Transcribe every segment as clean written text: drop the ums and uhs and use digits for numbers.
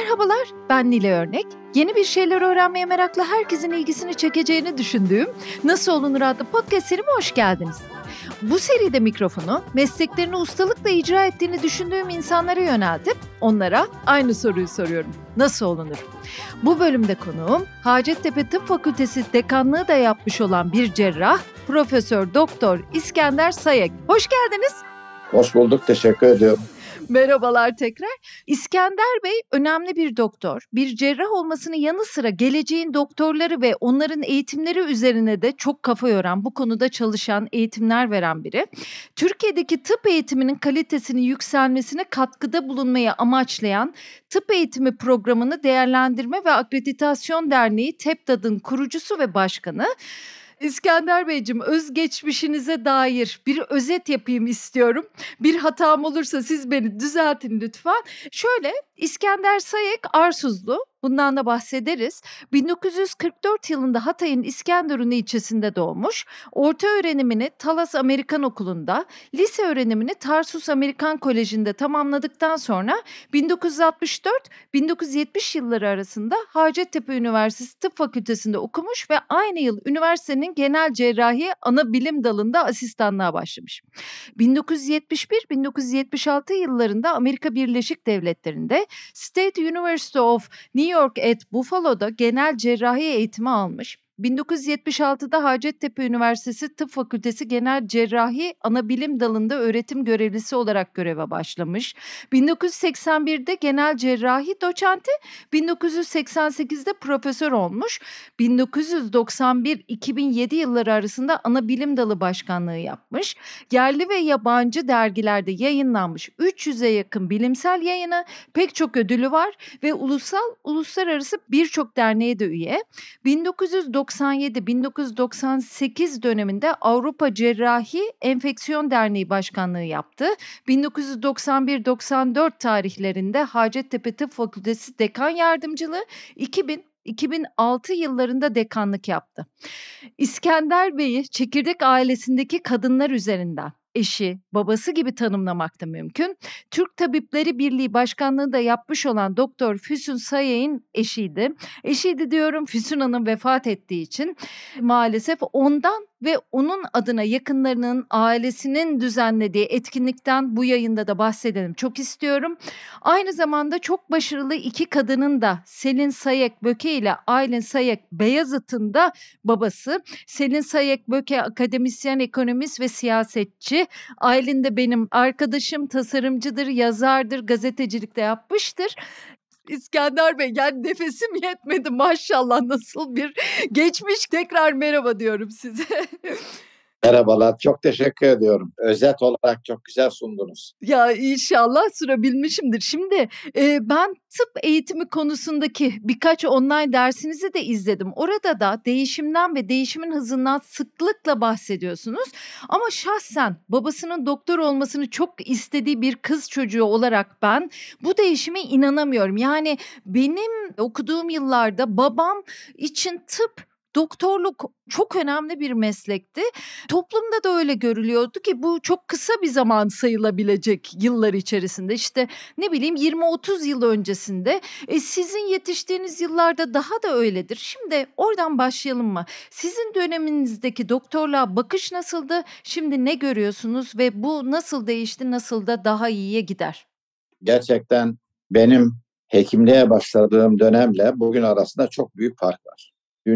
Merhabalar, ben Nile Örnek. Yeni bir şeyler öğrenmeye merakla herkesin ilgisini çekeceğini düşündüğüm Nasıl Olunur adlı podcast serime hoş geldiniz. Bu seride mikrofonu mesleklerini ustalıkla icra ettiğini düşündüğüm insanlara yöneltip onlara aynı soruyu soruyorum. Nasıl olunur? Bu bölümde konuğum Hacettepe Tıp Fakültesi dekanlığı da yapmış olan bir cerrah, Profesör Doktor İskender Sayek. Hoş geldiniz. Hoş bulduk, teşekkür ediyorum. Merhabalar tekrar. İskender Bey önemli bir doktor. Bir cerrah olmasının yanı sıra geleceğin doktorları ve onların eğitimleri üzerine de çok kafa yoran, bu konuda çalışan, eğitimler veren biri. Türkiye'deki tıp eğitiminin kalitesinin yükselmesine katkıda bulunmayı amaçlayan Tıp Eğitimi Programını Değerlendirme ve Akreditasyon Derneği TEPDAD'ın kurucusu ve başkanı. İskender Beyciğim, özgeçmişinize dair bir özet yapayım istiyorum. Bir hatam olursa siz beni düzeltin lütfen. Şöyle, İskender Sayek Arsuzlu, bundan da bahsederiz. 1944 yılında Hatay'ın İskenderun ilçesinde doğmuş. Orta öğrenimini Talas Amerikan Okulu'nda, lise öğrenimini Tarsus Amerikan Koleji'nde tamamladıktan sonra 1964-1970 yılları arasında Hacettepe Üniversitesi Tıp Fakültesi'nde okumuş ve aynı yıl üniversitenin genel cerrahi ana bilim dalında asistanlığa başlamış. 1971-1976 yıllarında Amerika Birleşik Devletleri'nde State University of New York at Buffalo'da genel cerrahi eğitimi almış. 1976'da Hacettepe Üniversitesi Tıp Fakültesi Genel Cerrahi Anabilim Dalı'nda öğretim görevlisi olarak göreve başlamış. 1981'de genel cerrahi doçenti, 1988'de profesör olmuş. 1991-2007 yılları arasında Anabilim Dalı başkanlığı yapmış. Yerli ve yabancı dergilerde yayınlanmış 300'e yakın bilimsel yayını, pek çok ödülü var ve uluslararası birçok derneğe de üye. 1997-1998 döneminde Avrupa Cerrahi Enfeksiyon Derneği Başkanlığı yaptı. 1991-94 tarihlerinde Hacettepe Tıp Fakültesi Dekan Yardımcılığı, 2006 yıllarında dekanlık yaptı. İskender Bey'i çekirdek ailesindeki kadınlar üzerinden eşi, babası gibi tanımlamak da mümkün. Türk Tabipleri Birliği Başkanlığı da yapmış olan Doktor Füsun Sayek'in eşiydi. Eşiydi diyorum, Füsun Hanım vefat ettiği için maalesef ondan ve onun adına yakınlarının, ailesinin düzenlediği etkinlikten bu yayında da bahsedelim çok istiyorum. Aynı zamanda çok başarılı iki kadının da Selin Sayek Böke ile Aylin Sayek Beyazıt'ın da babası. Selin Sayek Böke akademisyen, ekonomist ve siyasetçi. Aylin de benim arkadaşım, tasarımcıdır, yazardır, gazetecilikte yapmıştır. İskender Bey, yani nefesim yetmedi maşallah, nasıl bir geçmiş. Tekrar merhaba diyorum size. Merhabalar, çok teşekkür ediyorum. Özet olarak çok güzel sundunuz. Ya inşallah sürebilmişimdir. Şimdi ben tıp eğitimi konusundaki birkaç online dersinizi de izledim. Orada da değişimden ve değişimin hızından sıklıkla bahsediyorsunuz. Ama şahsen babasının doktor olmasını çok istediği bir kız çocuğu olarak ben bu değişime inanamıyorum. Yani benim okuduğum yıllarda babam için tıp, doktorluk çok önemli bir meslekti. Toplumda da öyle görülüyordu ki bu çok kısa bir zaman sayılabilecek yıllar içerisinde. İşte ne bileyim 20-30 yıl öncesinde. Sizin yetiştiğiniz yıllarda daha da öyledir. Şimdi oradan başlayalım mı? Sizin döneminizdeki doktorluğa bakış nasıldı? Şimdi ne görüyorsunuz ve bu nasıl değişti, nasıl da daha iyiye gider? Gerçekten benim hekimliğe başladığım dönemle bugün arasında çok büyük fark var.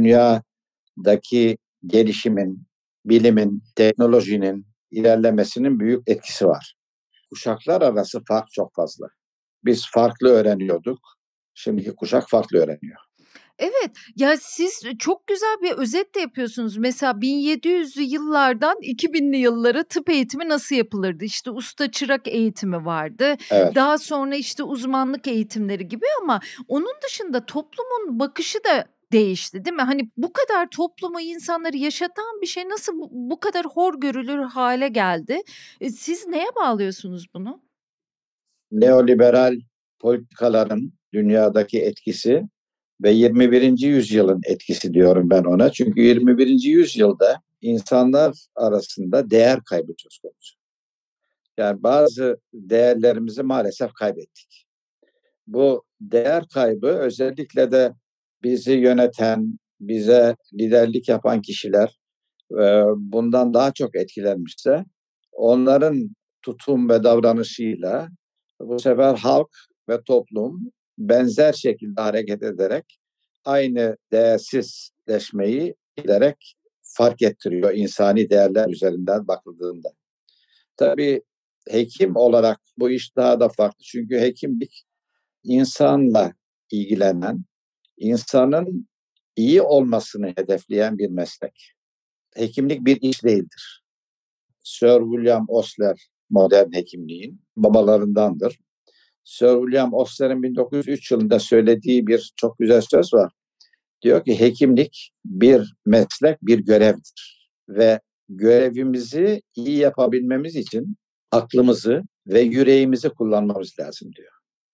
Dünyadaki gelişimin, bilimin, teknolojinin ilerlemesinin büyük etkisi var. Kuşaklar arası fark çok fazla. Biz farklı öğreniyorduk, şimdiki kuşak farklı öğreniyor. Evet, ya siz çok güzel bir özet de yapıyorsunuz. Mesela 1700'lü yıllardan 2000'li yıllara tıp eğitimi nasıl yapılırdı? İşte usta çırak eğitimi vardı. Evet. Daha sonra işte uzmanlık eğitimleri gibi, ama onun dışında toplumun bakışı da değişti, değil mi? Hani bu kadar toplumu, insanları yaşatan bir şey nasıl bu kadar hor görülür hale geldi? Siz neye bağlıyorsunuz bunu? Neoliberal politikaların dünyadaki etkisi ve 21. yüzyılın etkisi diyorum ben ona. Çünkü 21. yüzyılda insanlar arasında değer kaybı söz konusu. Yani bazı değerlerimizi maalesef kaybettik. Bu değer kaybı özellikle de bizi yöneten, bize liderlik yapan kişiler bundan daha çok etkilenmişse onların tutum ve davranışıyla bu sefer halk ve toplum benzer şekilde hareket ederek aynı değersizleşmeyi giderek fark ettiriyor insani değerler üzerinden bakıldığında. Tabii hekim olarak bu iş daha da farklı. Çünkü hekimlik insanla ilgilenen, insanın iyi olmasını hedefleyen bir meslek. Hekimlik bir iş değildir. Sir William Osler modern hekimliğin babalarındandır. Sir William Osler'in 1903 yılında söylediği bir çok güzel söz var. Diyor ki hekimlik bir meslek, bir görevdir. Ve görevimizi iyi yapabilmemiz için aklımızı ve yüreğimizi kullanmamız lazım diyor.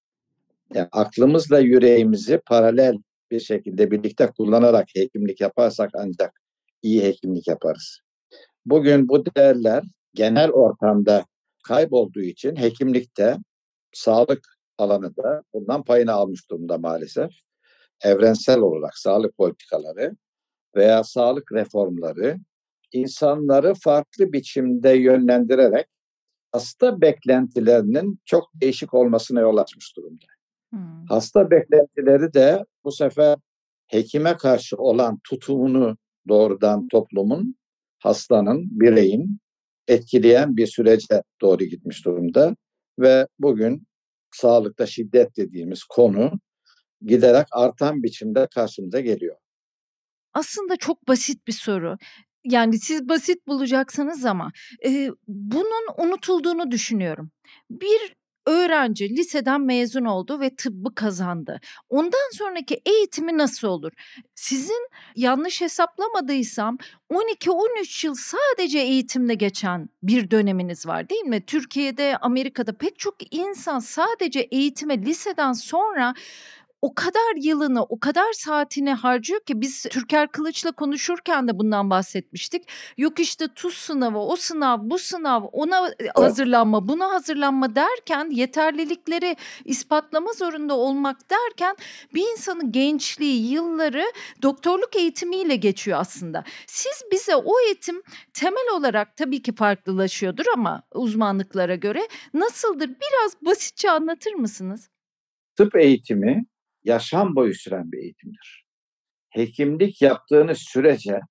Yani aklımızla yüreğimizi paralel bir şekilde birlikte kullanarak hekimlik yaparsak ancak iyi hekimlik yaparız. Bugün bu değerler genel ortamda kaybolduğu için hekimlikte, sağlık alanı da bundan payını almış durumda maalesef. Evrensel olarak sağlık politikaları veya sağlık reformları insanları farklı biçimde yönlendirerek hasta beklentilerinin çok değişik olmasına yol açmış durumda. Hasta beklentileri de bu sefer hekime karşı olan tutumunu doğrudan toplumun, hastanın, bireyin etkileyen bir sürece doğru gitmiş durumda. Ve bugün sağlıkta şiddet dediğimiz konu giderek artan biçimde karşımıza geliyor. Aslında çok basit bir soru. Yani siz basit bulacaksınız ama, bunun unutulduğunu düşünüyorum. Bir öğrenci liseden mezun oldu ve tıbbı kazandı. Ondan sonraki eğitimi nasıl olur? Sizin yanlış hesaplamadıysam 12-13 yıl sadece eğitimle geçen bir döneminiz var, değil mi? Türkiye'de, Amerika'da pek çok insan sadece eğitime liseden sonra o kadar yılını, o kadar saatini harcıyor ki biz Türker Kılıç'la konuşurken de bundan bahsetmiştik. Yok işte tuz sınavı, o sınav, bu sınav, ona hazırlanma, buna hazırlanma derken yeterlilikleri ispatlama zorunda olmak derken bir insanın gençliği, yılları doktorluk eğitimiyle geçiyor aslında. Siz bize o eğitim temel olarak tabii ki farklılaşıyordur ama uzmanlıklara göre nasıldır? Biraz basitçe anlatır mısınız? Tıp eğitimi yaşam boyu süren bir eğitimdir. Hekimlik yaptığınız sürece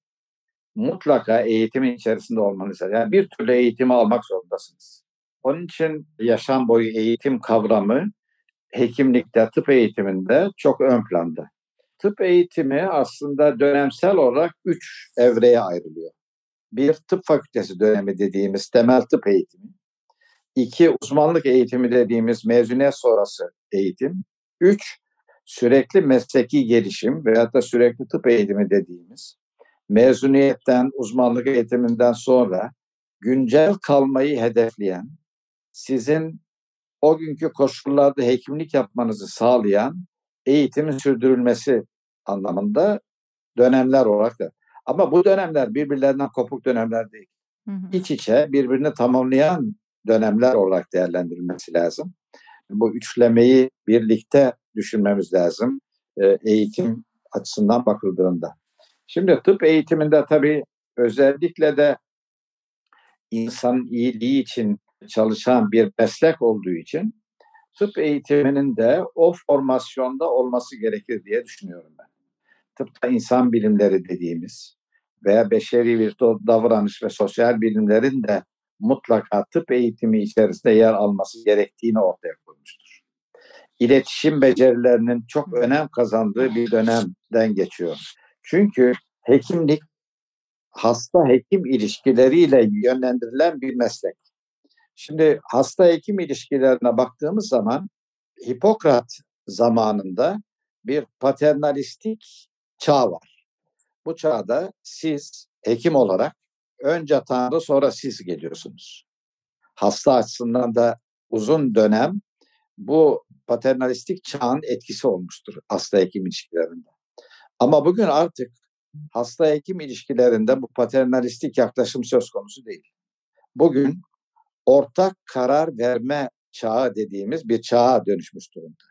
mutlaka eğitimin içerisinde olmanız lazım. Yani bir türlü eğitimi almak zorundasınız. Onun için yaşam boyu eğitim kavramı hekimlikte, tıp eğitiminde çok ön planda. Tıp eğitimi aslında dönemsel olarak 3 evreye ayrılıyor. Bir, tıp fakültesi dönemi dediğimiz temel tıp eğitimi. 2, uzmanlık eğitimi dediğimiz mezuniyet sonrası eğitim. 3, sürekli mesleki gelişim veyahut da sürekli tıp eğitimi dediğimiz mezuniyetten, uzmanlık eğitiminden sonra güncel kalmayı hedefleyen, sizin o günkü koşullarda hekimlik yapmanızı sağlayan eğitimin sürdürülmesi anlamında dönemler olarak da. Ama bu dönemler birbirlerinden kopuk dönemler değil. Hı hı. İç içe birbirini tamamlayan dönemler olarak değerlendirilmesi lazım. Bu üçlemeyi birlikte düşünmemiz lazım eğitim açısından bakıldığında. Şimdi tıp eğitiminde tabii özellikle de insanın iyiliği için çalışan bir meslek olduğu için tıp eğitiminin de o formasyonda olması gerekir diye düşünüyorum ben. Tıpta insan bilimleri dediğimiz veya beşeri bir davranış ve sosyal bilimlerin de mutlaka tıp eğitimi içerisinde yer alması gerektiğini ortaya koymuştur. İletişim becerilerinin çok önem kazandığı bir dönemden geçiyor. Çünkü hekimlik hasta hekim ilişkileriyle yönlendirilen bir meslek. Şimdi hasta hekim ilişkilerine baktığımız zaman Hipokrat zamanında bir paternalistik çağ var. Bu çağda siz hekim olarak önce Tanrı sonra siz geliyorsunuz. Hasta açısından da uzun dönem bu paternalistik çağın etkisi olmuştur hasta hekim ilişkilerinde. Ama bugün artık hasta hekim ilişkilerinde bu paternalistik yaklaşım söz konusu değil. Bugün ortak karar verme çağı dediğimiz bir çağa dönüşmüş durumda.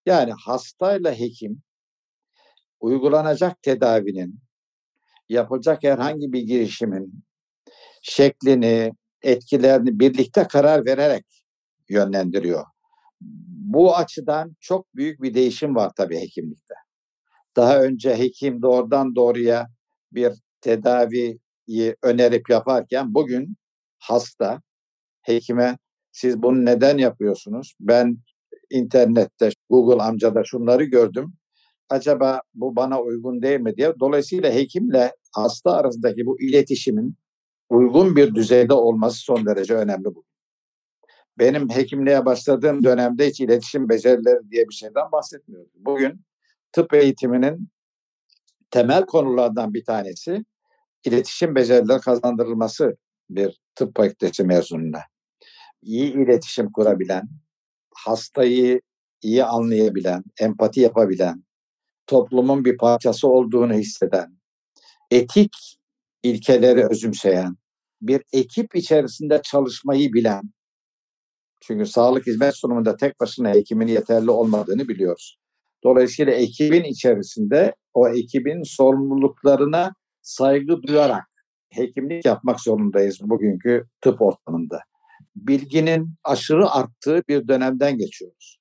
Yani hastayla hekim uygulanacak tedavinin, yapılacak herhangi bir girişimin şeklini, etkilerini birlikte karar vererek yönlendiriyor. Bu açıdan çok büyük bir değişim var tabii hekimlikte. Daha önce hekim doğrudan doğruya bir tedaviyi önerip yaparken bugün hasta hekime siz bunu neden yapıyorsunuz? Ben internette, Google amcada şunları gördüm. Acaba bu bana uygun değil mi diye. Dolayısıyla hekimle hasta arasındaki bu iletişimin uygun bir düzeyde olması son derece önemli bu. Benim hekimliğe başladığım dönemde hiç iletişim becerileri diye bir şeyden bahsetmiyordum. Bugün tıp eğitiminin temel konulardan bir tanesi iletişim becerileri kazandırılması bir tıp fakültesi mezununa. İyi iletişim kurabilen, hastayı iyi anlayabilen, empati yapabilen, toplumun bir parçası olduğunu hisseden, etik ilkeleri özümseyen, bir ekip içerisinde çalışmayı bilen, çünkü sağlık hizmet sunumunda tek başına hekimin yeterli olmadığını biliyoruz. Dolayısıyla ekibin içerisinde o ekibin sorumluluklarına saygı duyarak hekimlik yapmak zorundayız bugünkü tıp ortamında. Bilginin aşırı arttığı bir dönemden geçiyoruz.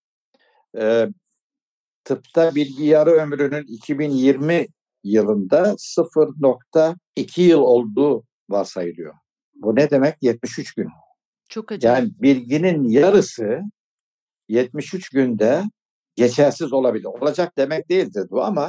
Tıpta bilgi yarı ömrünün 2020 yılında 0,2 yıl olduğu varsayılıyor. Bu ne demek? 73 gün. Çok acayip. Yani bilginin yarısı 73 günde geçersiz olabilir. Olacak demek değildir bu ama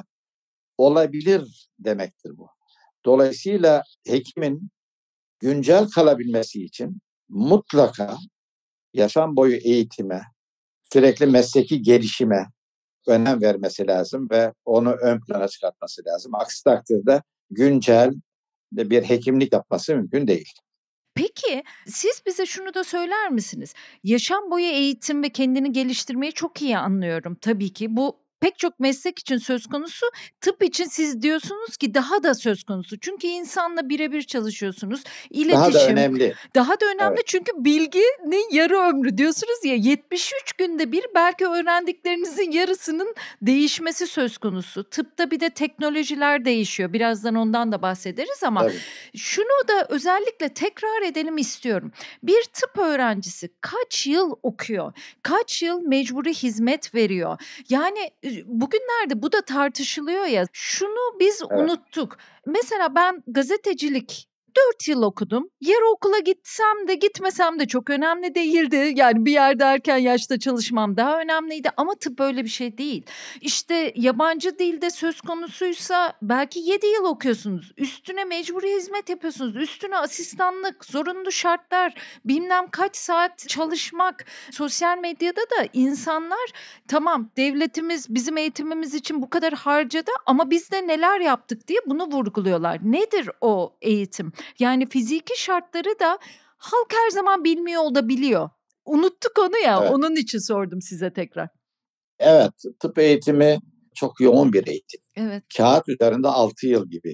olabilir demektir bu. Dolayısıyla hekimin güncel kalabilmesi için mutlaka yaşam boyu eğitime, sürekli mesleki gelişime önem vermesi lazım ve onu ön plana çıkartması lazım. Aksi takdirde güncel bir hekimlik yapması mümkün değil. Peki, siz bize şunu da söyler misiniz? Yaşam boyu eğitim ve kendini geliştirmeyi çok iyi anlıyorum tabii ki. Bu pek çok meslek için söz konusu. Tıp için siz diyorsunuz ki daha da söz konusu. Çünkü insanla birebir çalışıyorsunuz. Daha da İletişim önemli. daha da önemli Evet. çünkü bilginin yarı ömrü diyorsunuz ya 73 günde bir belki öğrendiklerinizin yarısının değişmesi söz konusu. Tıpta bir de teknolojiler değişiyor. Birazdan ondan da bahsederiz ama Tabii. şunu da özellikle tekrar edelim istiyorum. Bir tıp öğrencisi kaç yıl okuyor? Kaç yıl mecburi hizmet veriyor? Yani bugünlerde bu da tartışılıyor ya. Şunu biz Evet. unuttuk. Mesela ben gazetecilik 4 yıl okudum. Yarı okula gitsem de gitmesem de çok önemli değildi. Yani bir yerde erken yaşta çalışmam daha önemliydi ama tıp böyle bir şey değil. İşte yabancı dilde söz konusuysa belki 7 yıl okuyorsunuz. Üstüne mecburi hizmet yapıyorsunuz. Üstüne asistanlık, zorunlu şartlar, bilmem kaç saat çalışmak. Sosyal medyada da insanlar tamam devletimiz bizim eğitimimiz için bu kadar harcadı ama biz de neler yaptık diye bunu vurguluyorlar. Nedir o eğitim? Yani fiziki şartları da halk her zaman bilmiyor olabiliyor. Unuttuk onu ya, Evet. onun için sordum size tekrar. Evet, tıp eğitimi çok yoğun bir eğitim. Evet. Kağıt üzerinde 6 yıl gibi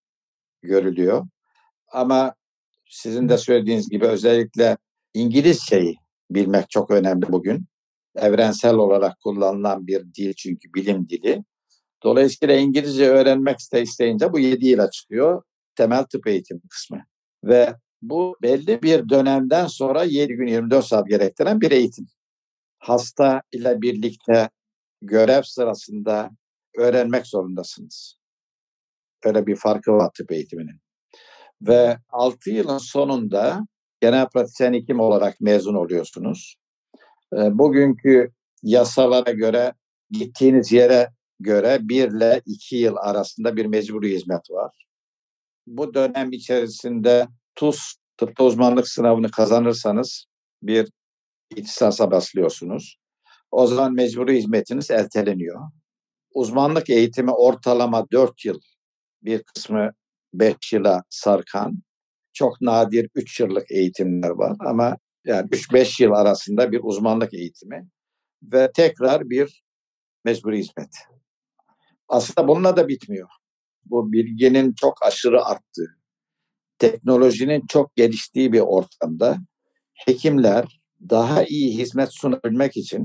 görülüyor. Ama sizin de söylediğiniz gibi özellikle İngilizceyi bilmek çok önemli bugün. Evrensel olarak kullanılan bir dil çünkü bilim dili. Dolayısıyla İngilizce öğrenmek isteyince bu 7 yıla çıkıyor. Temel tıp eğitimi kısmı. Ve bu belli bir dönemden sonra 7 gün 24 saat gerektiren bir eğitim. Hasta ile birlikte görev sırasında öğrenmek zorundasınız. Öyle bir farkı var tıp eğitiminin. Ve 6 yılın sonunda genel pratisyen hekim olarak mezun oluyorsunuz. Bugünkü yasalara göre gittiğiniz yere göre 1 ile 2 yıl arasında bir mecburi hizmet var. Bu dönem içerisinde TUS, tıpta uzmanlık sınavını kazanırsanız bir ihtisasa başlıyorsunuz. O zaman mecburi hizmetiniz erteleniyor. Uzmanlık eğitimi ortalama 4 yıl, bir kısmı 5 yıla sarkan, çok nadir 3 yıllık eğitimler var ama yani 3-5 yıl arasında bir uzmanlık eğitimi ve tekrar bir mecburi hizmet. Aslında bununla da bitmiyor. Bu bilginin çok aşırı arttığı, teknolojinin çok geliştiği bir ortamda hekimler daha iyi hizmet sunabilmek için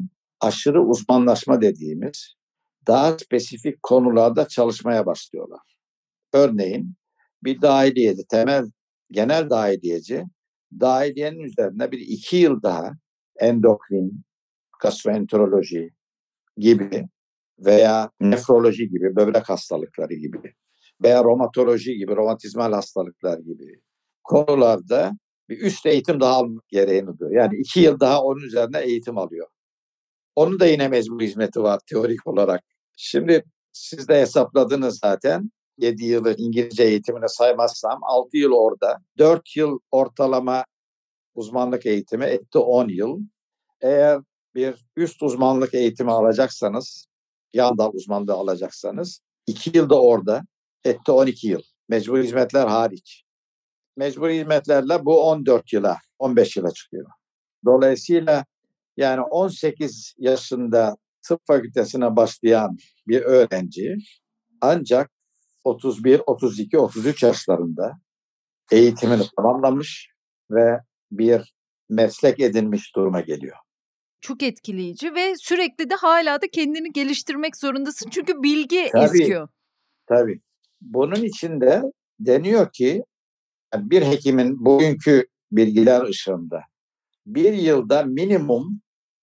aşırı uzmanlaşma dediğimiz daha spesifik konularda çalışmaya başlıyorlar. Örneğin bir dahiliyeci, genel dahiliyeci, dahiliyenin üzerine bir 2 yıl daha endokrin, gastroenteroloji gibi veya nefroloji gibi, böbrek hastalıkları gibi veya romatoloji gibi, romatizmal hastalıklar gibi konularda bir üst eğitim daha almak gereğini duyuyor. Yani 2 yıl daha onun üzerine eğitim alıyor. Onun da yine mecbur hizmeti var teorik olarak. Şimdi siz de hesapladınız zaten. 7 yılı İngilizce eğitimine saymazsam 6 yıl orada. 4 yıl ortalama uzmanlık eğitimi etti 10 yıl. Eğer bir üst uzmanlık eğitimi alacaksanız, yan dal uzmanlığı alacaksanız 2 yılda orada etti 12 yıl. Mecbur hizmetler hariç. Mecbur hizmetlerle bu 14 yıla, 15 yıla çıkıyor. Dolayısıyla yani 18 yaşında tıp fakültesine başlayan bir öğrenci ancak 31, 32, 33 yaşlarında eğitimini tamamlamış ve bir meslek edinmiş duruma geliyor. Çok etkileyici ve sürekli de hala da kendini geliştirmek zorundasın çünkü bilgi Tabii, eskiyor. tabii. Bunun için de deniyor ki bir hekimin bugünkü bilgiler ışığında bir yılda minimum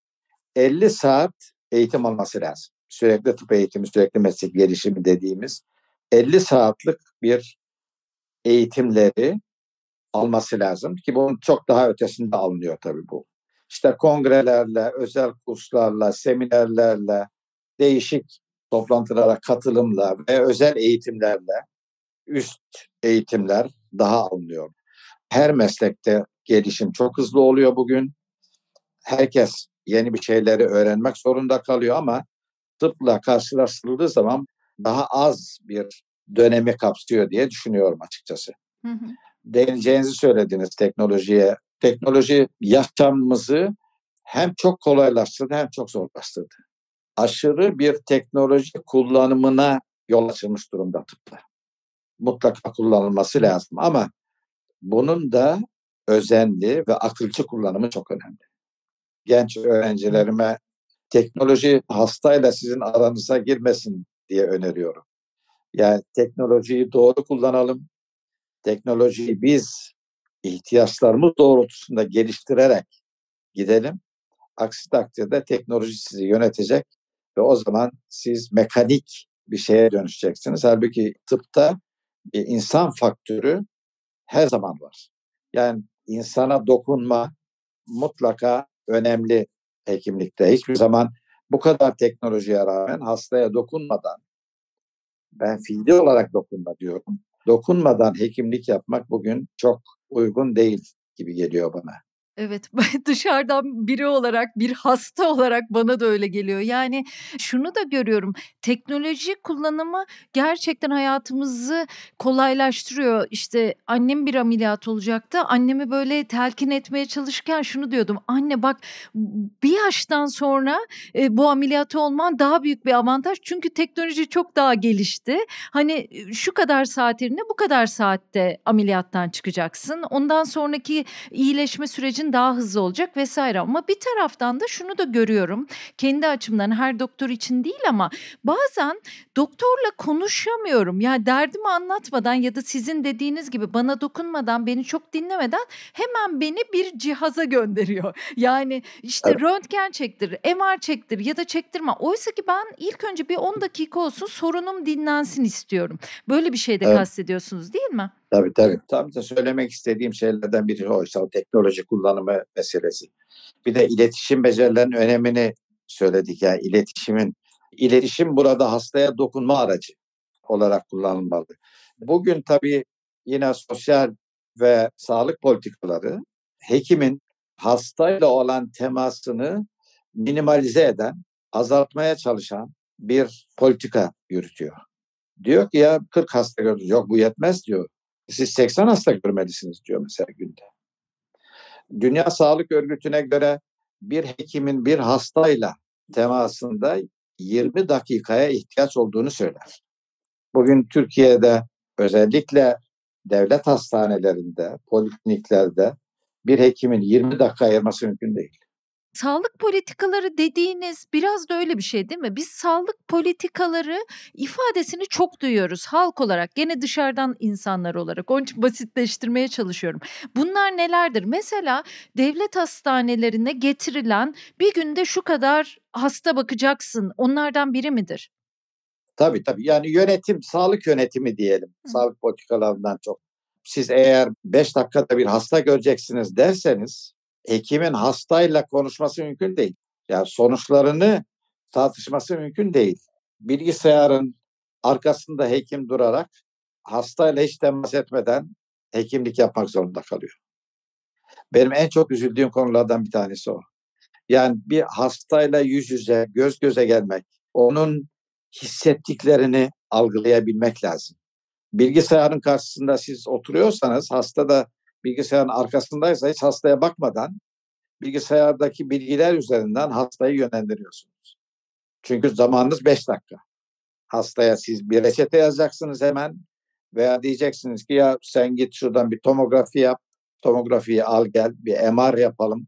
50 saat eğitim alması lazım. Sürekli tıp eğitimi, sürekli meslek gelişimi dediğimiz 50 saatlik bir eğitimleri alması lazım ki bunun çok daha ötesinde alınıyor tabii bu. İşte kongrelerle, özel kurslarla, seminerlerle, değişik toplantılara katılımla ve özel eğitimlerle üst eğitimler daha alınıyor. Her meslekte gelişim çok hızlı oluyor bugün. Herkes yeni bir şeyleri öğrenmek zorunda kalıyor ama tıpla karşılaştırıldığı zaman daha az bir dönemi kapsıyor diye düşünüyorum açıkçası. Hı hı. Değineceğinizi söylediniz teknolojiye. Teknoloji yaşamımızı hem çok kolaylaştırdı hem çok zorlaştırdı. Aşırı bir teknoloji kullanımına yol açılmış durumda tıpta. Mutlaka kullanılması lazım ama bunun da özenli ve akılcı kullanımı çok önemli. Genç öğrencilerime teknoloji hastayla sizin aranıza girmesin diye öneriyorum. Yani teknolojiyi doğru kullanalım. Teknolojiyi biz ihtiyaçlarımız doğrultusunda geliştirerek gidelim. Aksi takdirde teknoloji sizi yönetecek ve o zaman siz mekanik bir şeye dönüşeceksiniz. Halbuki tıpta insan faktörü her zaman var. Yani insana dokunma mutlaka önemli hekimlikte. Hiçbir zaman bu kadar teknolojiye rağmen hastaya dokunmadan, ben fiili olarak dokunma diyorum, dokunmadan hekimlik yapmak bugün çok uygun değil gibi geliyor bana. Evet, dışarıdan biri olarak, bir hasta olarak bana da öyle geliyor. Yani şunu da görüyorum, teknoloji kullanımı gerçekten hayatımızı kolaylaştırıyor. İşte annem bir ameliyat olacaktı. Annemi böyle telkin etmeye çalışırken şunu diyordum. Anne bak bir yaştan sonra bu ameliyatı olman daha büyük bir avantaj. Çünkü teknoloji çok daha gelişti. Hani şu kadar saatinde bu kadar saatte ameliyattan çıkacaksın. Ondan sonraki iyileşme sürecin daha hızlı olacak vesaire. Ama bir taraftan da şunu da görüyorum. Kendi açımdan her doktor için değil ama bazen doktorla konuşamıyorum. Yani derdimi anlatmadan ya da sizin dediğiniz gibi bana dokunmadan, beni çok dinlemeden hemen beni bir cihaza gönderiyor. Yani işte Evet, röntgen çektir, MR çektir ya da çektirme. Oysa ki ben ilk önce bir 10 dakika olsun sorunum dinlensin istiyorum. Böyle bir şey de evet. kastediyorsunuz değil mi? Tabii tabii. Tam da söylemek istediğim şeylerden biri o işte o teknoloji kullanımı meselesi. Bir de iletişim becerilerinin önemini söyledik ya iletişim burada hastaya dokunma aracı olarak kullanılmalı. Bugün tabii yine sosyal ve sağlık politikaları hekimin hastayla olan temasını minimalize eden, azaltmaya çalışan bir politika yürütüyor. Diyor ki ya 40 hasta gördünüz. Yok bu yetmez diyor. Siz 80 hasta görmelisiniz diyor mesela günde. Dünya Sağlık Örgütü'ne göre bir hekimin bir hastayla temasında 20 dakikaya ihtiyaç olduğunu söyler. Bugün Türkiye'de özellikle devlet hastanelerinde, polikliniklerde bir hekimin 20 dakika ayırması mümkün değil. Sağlık politikaları dediğiniz biraz da öyle bir şey değil mi? Biz sağlık politikaları ifadesini çok duyuyoruz halk olarak, gene dışarıdan insanlar olarak. Onun için basitleştirmeye çalışıyorum. Bunlar nelerdir? Mesela devlet hastanelerine getirilen bir günde şu kadar hasta bakacaksın, onlardan biri midir? Tabii tabii. Yani yönetim, sağlık yönetimi diyelim. Hı. Sağlık politikalarından çok. Siz eğer 5 dakikada bir hasta göreceksiniz derseniz hekimin hastayla konuşması mümkün değil. Yani sonuçlarını tartışması mümkün değil. Bilgisayarın arkasında hekim durarak hastayla hiç temas etmeden hekimlik yapmak zorunda kalıyor. Benim en çok üzüldüğüm konulardan bir tanesi o. Yani bir hastayla yüz yüze, göz göze gelmek, onun hissettiklerini algılayabilmek lazım. Bilgisayarın karşısında siz oturuyorsanız, hasta da bilgisayarın arkasındaysa hiç hastaya bakmadan bilgisayardaki bilgiler üzerinden hastayı yönlendiriyorsunuz. Çünkü zamanınız 5 dakika. Hastaya siz bir reçete yazacaksınız hemen veya diyeceksiniz ki ya sen git şuradan bir tomografi yap, tomografiyi al gel, bir MR yapalım,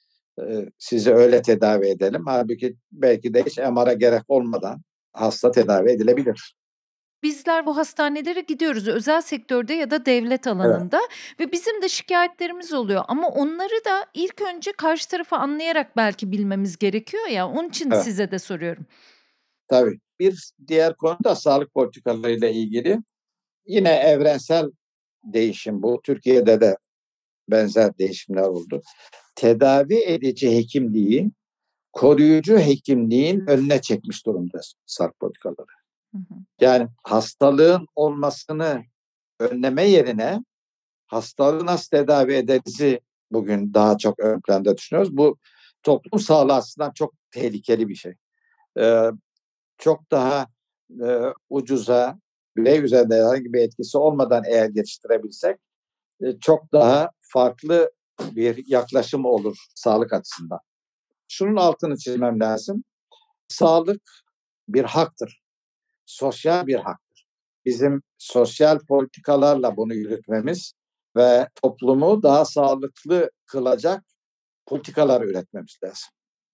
sizi öyle tedavi edelim. Halbuki belki de hiç MR'a gerek olmadan hasta tedavi edilebilir. Bizler bu hastanelere gidiyoruz özel sektörde ya da devlet Evet, alanında ve bizim de şikayetlerimiz oluyor ama onları da ilk önce karşı tarafı anlayarak belki bilmemiz gerekiyor ya, onun için evet. size de soruyorum. Tabii. Bir diğer konu da sağlık politikalarıyla ilgili. Yine evrensel değişim bu. Türkiye'de de benzer değişimler oldu. Tedavi edici hekimliği koruyucu hekimliğin önüne çekmiş durumda sağlık politikaları. Hı hı. Yani hastalığın olmasını önleme yerine hastalığı nasıl tedavi ederizi bugün daha çok ön planda düşünüyoruz. Bu toplum sağlığı açısından çok tehlikeli bir şey. Ee, Çok daha ucuza, birey üzerinde herhangi bir etkisi olmadan eğer geliştirebilsek çok daha farklı bir yaklaşım olur sağlık açısından. Şunun altını çizmem lazım. Sağlık bir haktır. Sosyal bir haktır. Bizim sosyal politikalarla bunu yürütmemiz ve toplumu daha sağlıklı kılacak politikalar üretmemiz lazım.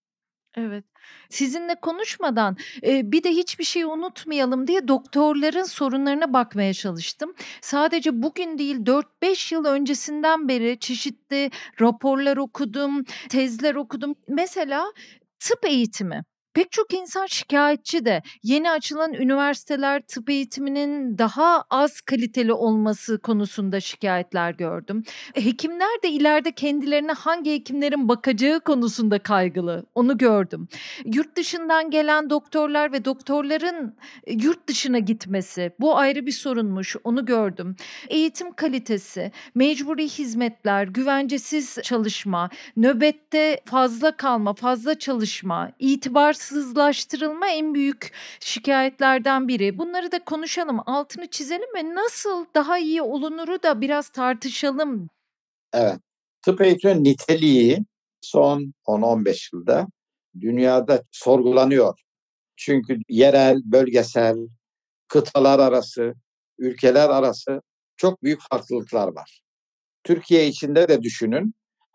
Evet. Sizinle konuşmadan, bir de hiçbir şeyi unutmayalım diye doktorların sorunlarına bakmaya çalıştım. Sadece bugün değil, 4-5 yıl öncesinden beri çeşitli raporlar okudum, tezler okudum. Mesela tıp eğitimi. Pek çok insan şikâyetçi de. Yeni açılan üniversiteler tıp eğitiminin daha az kaliteli olması konusunda şikâyetler gördüm. Hekimler de ileride kendilerine hangi hekimlerin bakacağı konusunda kaygılı, onu gördüm. Yurt dışından gelen doktorlar ve doktorların, yurt dışına gitmesi, bu ayrı bir sorunmuş, onu gördüm. Eğitim kalitesi, mecburi hizmetler, güvencesiz çalışma, nöbette fazla kalma, fazla çalışma, itibarsızlaştırılma en büyük şikâyetlerden biri. Bunları da konuşalım, altını çizelim ve nasıl daha iyi olunuru da biraz tartışalım. Evet. Tıp eğitiminin niteliği son 10-15 yılda dünyada sorgulanıyor. Çünkü yerel, bölgesel, kıtalar arası, ülkeler arası çok büyük farklılıklar var. Türkiye içinde de düşünün,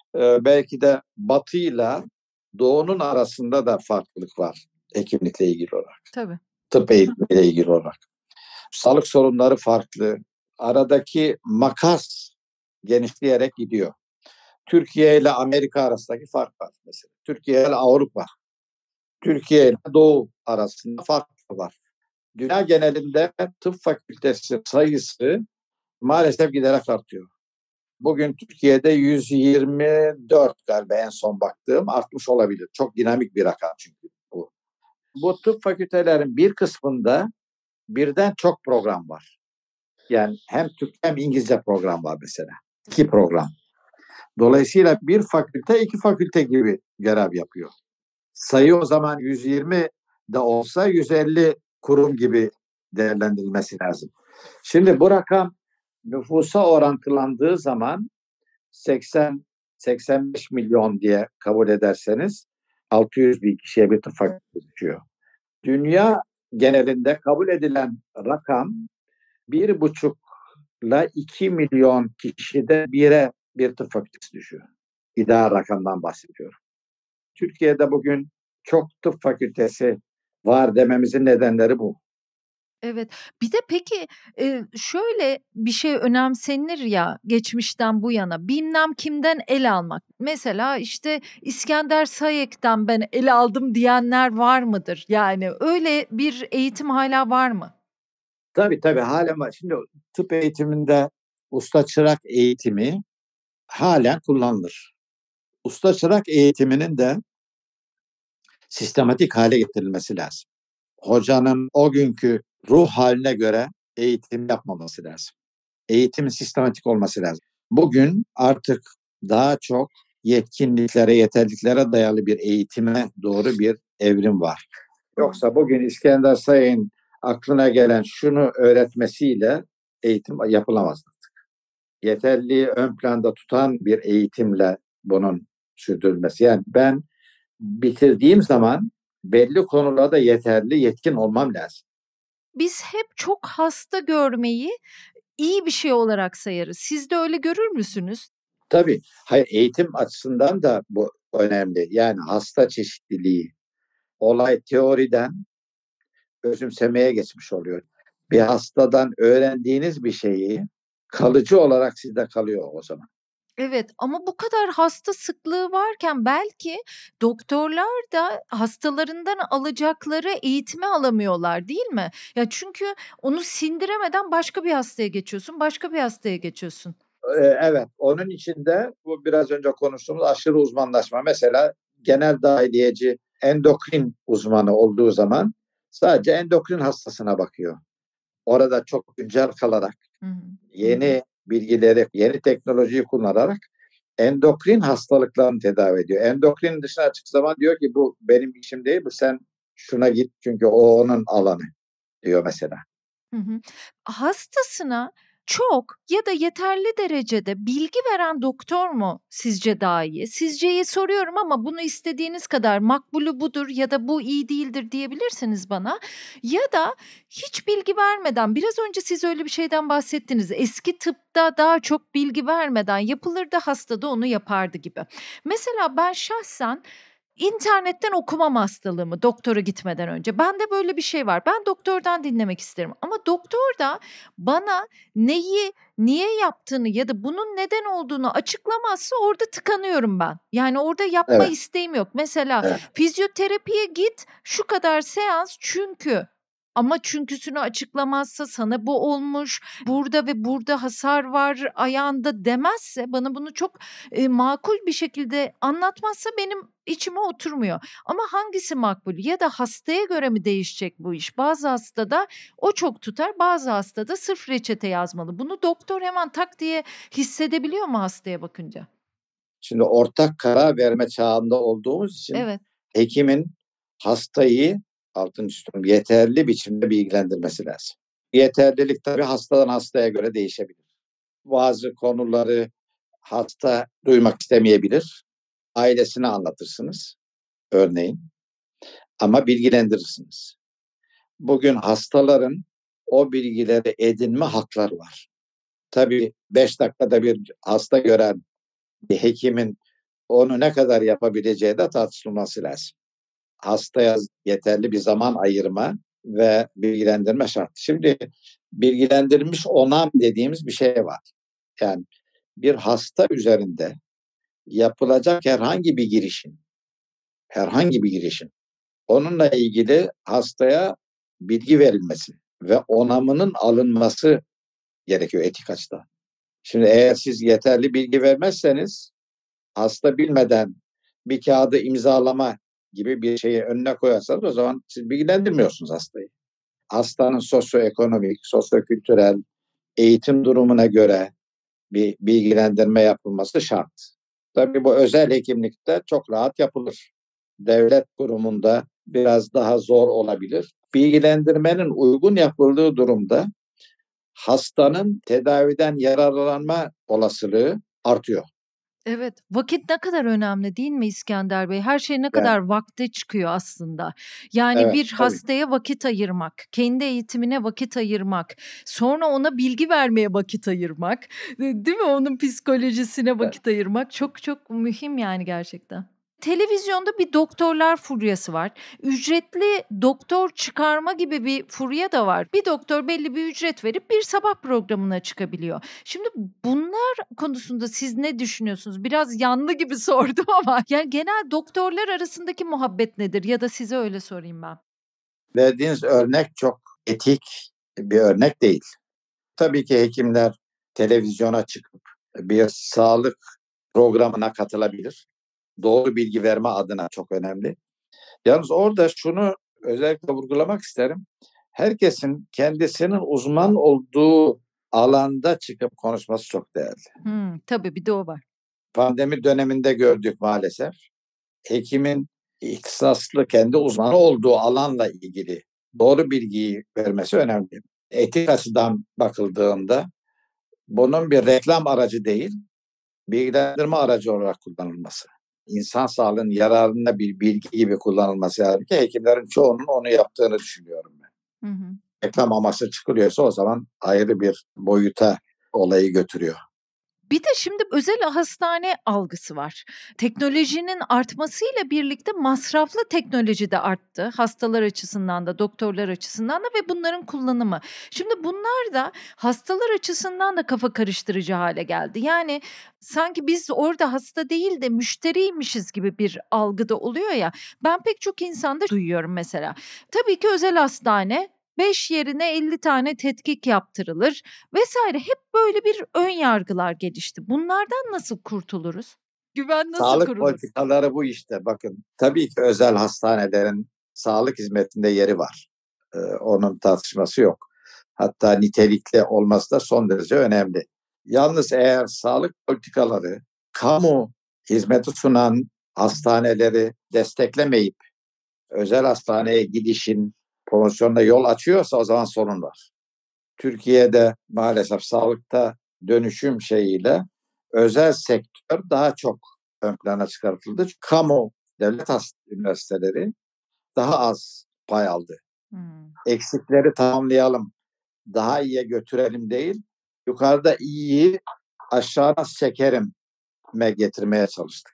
belki de batıyla doğunun arasında da farklılık var hekimlikle ilgili olarak, Tabii. tıp eğitimiyle ilgili olarak. Sağlık sorunları farklı. Aradaki makas genişleyerek gidiyor. Türkiye ile Amerika arasındaki fark var mesela. Türkiye ile Avrupa, Türkiye ile Doğu arasında fark var. Dünya genelinde tıp fakültesi sayısı maalesef giderek artıyor. Bugün Türkiye'de 124 galiba en son baktığım, artmış olabilir. Çok dinamik bir rakam çünkü bu. Bu tıp fakültelerin bir kısmında birden çok program var. Yani hem Türkçe hem İngilizce program var mesela. 2 program. Dolayısıyla bir fakülte 2 fakülte gibi görev yapıyor. Sayı o zaman 120 de olsa 150 kurum gibi değerlendirilmesi lazım. Şimdi bu rakam nüfusa orantılandığı zaman 80-85 milyon diye kabul ederseniz 600 bin kişiye bir tıp fakültesi düşüyor. Dünya genelinde kabul edilen rakam 1,5 ile 2 milyon kişide bir tıp fakültesi düşüyor. İdeal rakamdan bahsediyorum. Türkiye'de bugün çok tıp fakültesi var dememizin nedenleri bu. Evet. Bir de peki, şöyle bir şey önemsenir ya geçmişten bu yana, bilmem kimden el almak. Mesela, işte, İskender Sayek'ten ben el aldım diyenler var mıdır? Yani öyle bir eğitim hala var mı? Tabii halen var. Şimdi tıp eğitiminde usta çırak eğitimi halen kullanılır. Usta çırak eğitiminin de sistematik hale getirilmesi lazım. Hocanın o günkü ruh haline göre eğitim yapmaması lazım. Eğitimin sistematik olması lazım. Bugün artık daha çok yetkinliklere, yeterliliklere dayalı bir eğitime doğru bir evrim var. Yoksa bugün İskender Sayın aklına gelen şunu öğretmesiyle eğitim yapılamaz. Yeterliliği ön planda tutan bir eğitimle bunun sürdürülmesi. Yani ben bitirdiğim zaman belli konularda yeterli, yetkin olmam lazım. Biz hep çok hasta görmeyi iyi bir şey olarak sayarız. Siz de öyle görür müsünüz? Tabii, hayır eğitim açısından da bu önemli. Yani hasta çeşitliliği, olay teoriden özümsemeye geçmiş oluyor. Bir hastadan öğrendiğiniz bir şeyi kalıcı olarak sizde kalıyor o zaman. Evet ama bu kadar hasta sıklığı varken belki doktorlar da hastalarından alacakları eğitimi alamıyorlar, değil mi? Ya çünkü onu sindiremeden başka bir hastaya geçiyorsun, başka bir hastaya geçiyorsun. Evet, onun için de bu biraz önce konuştuğumuz aşırı uzmanlaşma. Mesela genel dahiliyeci endokrin uzmanı olduğu zaman sadece endokrin hastasına bakıyor. Orada çok güncel kalarak Hı hı. yeni bilgileri, yeni teknolojiyi kullanarak endokrin hastalıklarını tedavi ediyor. Endokrin dışına çıktığı zaman diyor ki bu benim işim değil, bu sen şuna git çünkü o onun alanı diyor mesela. Hı hı. Hastasına çok ya da yeterli derecede bilgi veren doktor mu sizce daha iyi? Sizceyi soruyorum ama bunu istediğiniz kadar makbulü budur ya da bu iyi değildir diyebilirsiniz bana. Ya da hiç bilgi vermeden biraz önce siz öyle bir şeyden bahsettiniz. Eski tıpta daha çok bilgi vermeden yapılırdı, hasta da onu yapardı gibi. Mesela ben şahsen İnternetten okumam hastalığımı doktora gitmeden önce. Bende böyle bir şey var. Ben doktordan dinlemek isterim ama doktor da bana neyi, niye yaptığını ya da bunun neden olduğunu açıklamazsa orada tıkanıyorum ben. Yani orada yapma Evet, isteğim yok. Mesela evet. fizyoterapiye git, şu kadar seans çünkü ama çünküsünü açıklamazsa sana bu olmuş, burada ve burada hasar var ayağında demezse, bana bunu çok makul bir şekilde anlatmazsa benim içime oturmuyor. Ama hangisi makbul ya da hastaya göre mi değişecek bu iş? Bazı hastada o çok tutar, bazı hastada sırf reçete yazmalı. Bunu doktor hemen tak diye hissedebiliyor mu hastaya bakınca? Şimdi ortak karar verme çağında olduğumuz için Evet. hekimin hastayı altın üstünü yeterli biçimde bilgilendirmesi lazım. Yeterlilik tabii hastadan hastaya göre değişebilir. Bazı konuları hasta duymak istemeyebilir. Ailesine anlatırsınız örneğin ama bilgilendirirsiniz. Bugün hastaların o bilgileri edinme hakları var. Tabii 5 dakikada bir hasta gören bir hekimin onu ne kadar yapabileceği de tartışılması lazım. Hastaya yeterli bir zaman ayırma ve bilgilendirme şart. Şimdi bilgilendirilmiş onam dediğimiz bir şey var. Yani bir hasta üzerinde yapılacak herhangi bir girişim, onunla ilgili hastaya bilgi verilmesi ve onamının alınması gerekiyor etik açıdan. Şimdi eğer siz yeterli bilgi vermezseniz hasta bilmeden bir kağıdı imzalama gibi bir şeyi önüne koyarsanız o zaman siz bilgilendirmiyorsunuz hastayı. Hastanın sosyoekonomik, sosyokültürel, eğitim durumuna göre bir bilgilendirme yapılması şart. Tabii bu özel hekimlikte çok rahat yapılır. Devlet kurumunda biraz daha zor olabilir. Bilgilendirmenin uygun yapıldığı durumda hastanın tedaviden yararlanma olasılığı artıyor. Evet, vakit ne kadar önemli değil mi İskender Bey? Her şey ne Yani kadar vakte çıkıyor aslında. Yani evet bir tabii. hastaya vakit ayırmak, kendi eğitimine vakit ayırmak, sonra ona bilgi vermeye vakit ayırmak, değil mi? Onun psikolojisine Evet. vakit ayırmak çok çok mühim yani gerçekten. Televizyonda bir doktorlar furyası var. Ücretli doktor çıkarma gibi bir furya da var. Bir doktor belli bir ücret verip bir sabah programına çıkabiliyor. Şimdi bunlar konusunda siz ne düşünüyorsunuz? Biraz yanlı gibi sordum ama yani genel doktorlar arasındaki muhabbet nedir? Ya da size öyle sorayım ben. Verdiğiniz örnek çok etik bir örnek değil. Tabii ki hekimler televizyona çıkıp bir sağlık programına katılabilir. Doğru bilgi verme adına çok önemli. Yalnız orada şunu özellikle vurgulamak isterim. Herkesin kendisinin uzman olduğu alanda çıkıp konuşması çok değerli. Tabii bir de o var. Pandemi döneminde gördük maalesef. Hekimin ihtisaslı kendi uzmanı olduğu alanla ilgili doğru bilgiyi vermesi önemli. Etik açıdan bakıldığında bunun bir reklam aracı değil, bilgilendirme aracı olarak kullanılması. İnsan sağlığının yararına bir bilgi gibi kullanılması lazım ki hekimlerin çoğunun onu yaptığını düşünüyorum ben. Hı hı. Reklam amaçlı çıkılıyorsa o zaman ayrı bir boyuta olayı götürüyor. Bir de şimdi özel hastane algısı var. Teknolojinin artmasıyla birlikte masraflı teknoloji de arttı. Hastalar açısından da, doktorlar açısından da ve bunların kullanımı. Şimdi bunlar da hastalar açısından da kafa karıştırıcı hale geldi. Yani sanki biz orada hasta değil de müşteriymişiz gibi bir algıda oluyor ya. Ben pek çok insanda duyuyorum mesela. Tabii ki özel hastane 5 yerine 50 tane tetkik yaptırılır vesaire. Hep böyle bir ön yargılar gelişti. Bunlardan nasıl kurtuluruz? Güven nasıl Sağlık kurulur? politikaları bu işte. Bakın tabii ki özel hastanelerin sağlık hizmetinde yeri var. Onun tartışması yok. Hatta nitelikli olması da son derece önemli. Yalnız eğer sağlık politikaları kamu hizmeti sunan hastaneleri desteklemeyip özel hastaneye gidişin promosyonuna yol açıyorsa o zaman sorun var. Türkiye'de maalesef sağlıkta dönüşüm şeyiyle özel sektör daha çok ön plana çıkartıldı. Kamu devlet üniversiteleri daha az pay aldı. Eksikleri tamamlayalım, daha iyiye götürelim değil, yukarıda iyiyi aşağıda çekerim'e getirmeye çalıştık.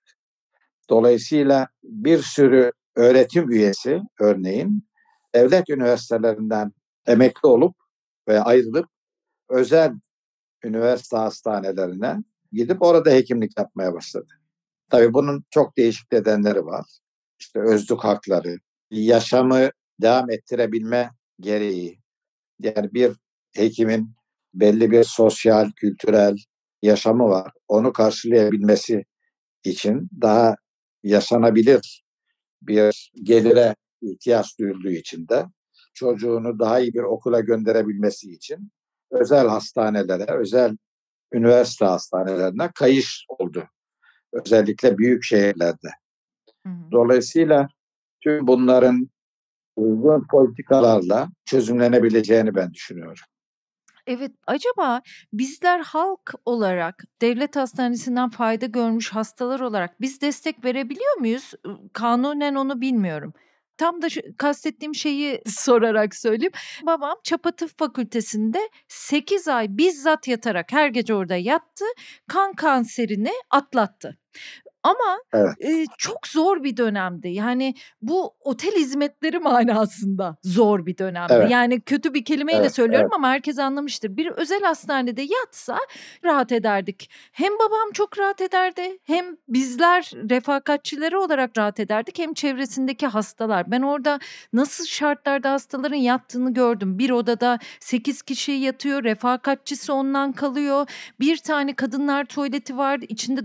Dolayısıyla bir sürü öğretim üyesi örneğin devlet üniversitelerinden emekli olup ve ayrılıp özel üniversite hastanelerine gidip orada hekimlik yapmaya başladı. Tabii bunun çok değişik nedenleri var. İşte özlük hakları, yaşamı devam ettirebilme gereği. Yani bir hekimin belli bir sosyal, kültürel yaşamı var. Onu karşılayabilmesi için daha yaşanabilir bir gelire ihtiyaç duyulduğu için de çocuğunu daha iyi bir okula gönderebilmesi için özel hastanelere, özel üniversite hastanelerine kayış oldu. Özellikle büyük şehirlerde. Dolayısıyla tüm bunların uygun politikalarla çözümlenebileceğini ben düşünüyorum. Evet, acaba bizler halk olarak devlet hastanesinden fayda görmüş hastalar olarak biz destek verebiliyor muyuz? Kanunen onu bilmiyorum. Tam da kastettiğim şeyi sorarak söyleyeyim. Babam Çapa Tıp Fakültesi'nde 8 ay bizzat yatarak her gece orada yattı. Kan kanserini atlattı. Ama Evet. çok zor bir dönemdi. Yani bu otel hizmetleri manasında zor bir dönemdi. Evet. Yani kötü bir kelimeyle Evet, söylüyorum evet. ama herkes anlamıştır. Bir özel hastanede yatsa rahat ederdik. Hem babam çok rahat ederdi, hem bizler refakatçileri olarak rahat ederdik, hem çevresindeki hastalar. Ben orada nasıl şartlarda hastaların yattığını gördüm. Bir odada 8 kişi yatıyor, refakatçisi ondan kalıyor. Bir tane kadınlar tuvaleti var, içinde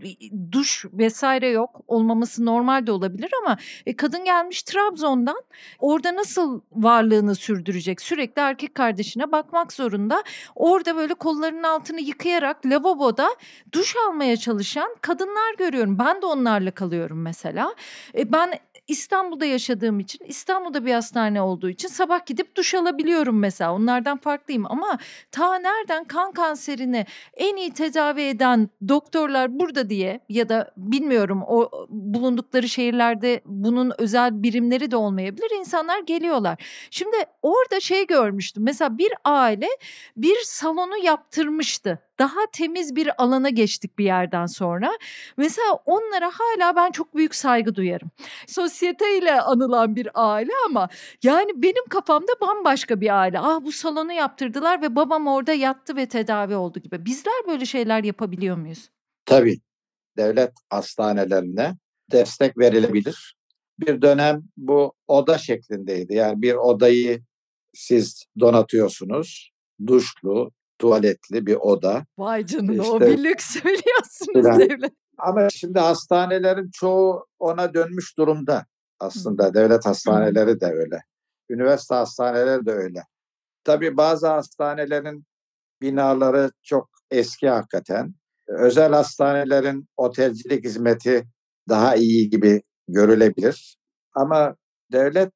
duş vesaire yok. Olmaması normal de olabilir ama kadın gelmiş Trabzon'dan, orada nasıl varlığını sürdürecek? Sürekli erkek kardeşine bakmak zorunda. Orada böyle kollarının altını yıkayarak lavaboda duş almaya çalışan kadınlar görüyorum. Ben de onlarla kalıyorum mesela. Ben İstanbul'da yaşadığım için, İstanbul'da bir hastane olduğu için sabah gidip duş alabiliyorum mesela. Onlardan farklıyım ama ta nereden kan kanserini en iyi tedavi eden doktorlar burada diye ya da bilmiyorum o bulundukları şehirlerde bunun özel birimleri de olmayabilir. İnsanlar geliyorlar. Şimdi orada görmüştüm. Mesela bir aile bir salonu yaptırmıştı. Daha temiz bir alana geçtik bir yerden sonra. Mesela onlara hala ben çok büyük saygı duyarım. Sosyeteyle anılan bir aile ama yani benim kafamda bambaşka bir aile. Bu salonu yaptırdılar ve babam orada yattı ve tedavi oldu gibi. Bizler böyle şeyler yapabiliyor muyuz? Tabii devlet hastanelerine destek verilebilir. Bir dönem bu oda şeklindeydi. Yani bir odayı siz donatıyorsunuz. Duşlu, tuvaletli bir oda. Vay canına, o İşte bir lüks söylüyorsunuz filan. devlet. Ama şimdi hastanelerin çoğu ona dönmüş durumda. Hı. Aslında devlet hastaneleri de öyle. Üniversite hastaneleri de öyle. Tabii bazı hastanelerin binaları çok eski hakikaten. Özel hastanelerin otelcilik hizmeti daha iyi gibi görülebilir. Ama devlet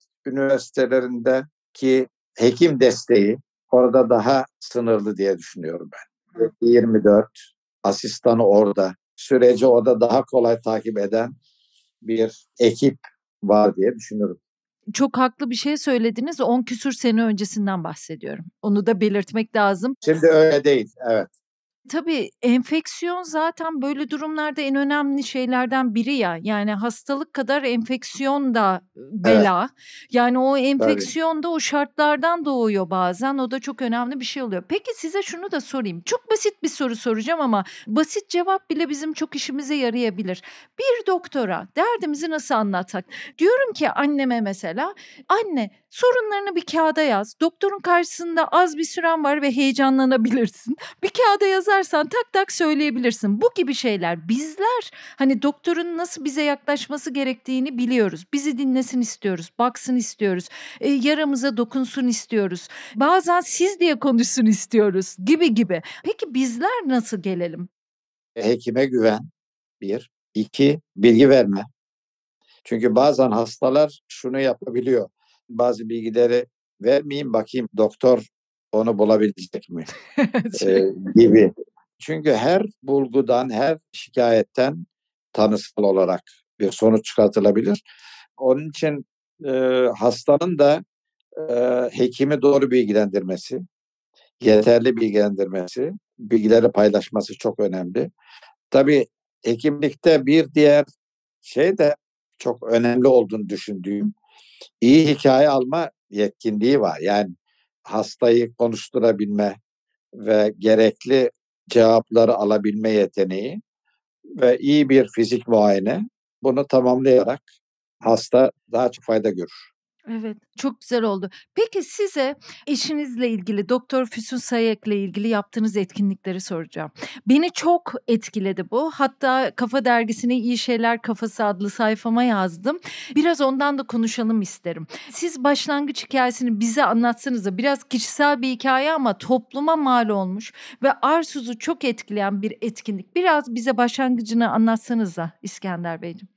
üniversitelerindeki hekim desteği orada daha sınırlı diye düşünüyorum ben. 24 asistanı orada. Süreci orada daha kolay takip eden bir ekip var diye düşünüyorum. Çok haklı bir şey söylediniz. 10 küsur sene öncesinden bahsediyorum. Onu da belirtmek lazım. Şimdi öyle değil. Evet. Tabii enfeksiyon zaten böyle durumlarda en önemli şeylerden biri ya. Yani hastalık kadar enfeksiyon da Evet. bela. Yani o Tabii. enfeksiyon da o şartlardan doğuyor bazen. O da çok önemli bir şey oluyor. Peki size şunu da sorayım. Çok basit bir soru soracağım ama basit cevap bile bizim çok işimize yarayabilir. Bir doktora derdimizi nasıl anlatsak? Diyorum ki anneme mesela, anne sorunlarını bir kağıda yaz. Doktorun karşısında az bir süren var ve heyecanlanabilirsin. Bir kağıda yazarsan tak tak söyleyebilirsin. Bu gibi şeyler. Bizler hani doktorun nasıl bize yaklaşması gerektiğini biliyoruz. Bizi dinlesin istiyoruz, baksın istiyoruz, yaramıza dokunsun istiyoruz. Bazen siz diye konuşsun istiyoruz gibi gibi. Peki bizler nasıl gelelim? Hekime güven bir. İki, bilgi verme. Çünkü bazen hastalar şunu yapabiliyor. Bazı bilgileri vermeyeyim bakayım doktor onu bulabilecek mi Şey, gibi. Çünkü her bulgudan, her şikayetten tanısal olarak bir sonuç çıkartılabilir. Onun için e, hastanın da hekimi doğru bilgilendirmesi, yeterli bilgilendirmesi, bilgileri paylaşması çok önemli. Tabii hekimlikte bir diğer şey de çok önemli olduğunu düşündüğüm iyi hikaye alma yetkinliği var. Yani hastayı konuşturabilme ve gerekli cevapları alabilme yeteneği ve iyi bir fizik muayene bunu tamamlayarak hasta daha çok fayda görür. evet, çok güzel oldu. Peki size eşinizle ilgili, Doktor Füsun Sayek'le ilgili yaptığınız etkinlikleri soracağım. Beni çok etkiledi bu. Hatta Kafa Dergisi'ne İyi Şeyler Kafası adlı sayfama yazdım. Biraz ondan da konuşalım isterim. Siz başlangıç hikayesini bize anlatsanıza. Biraz kişisel bir hikaye ama topluma mal olmuş ve Arsuz'u çok etkileyen bir etkinlik. Biraz bize başlangıcını anlatsanıza İskender Beyciğim.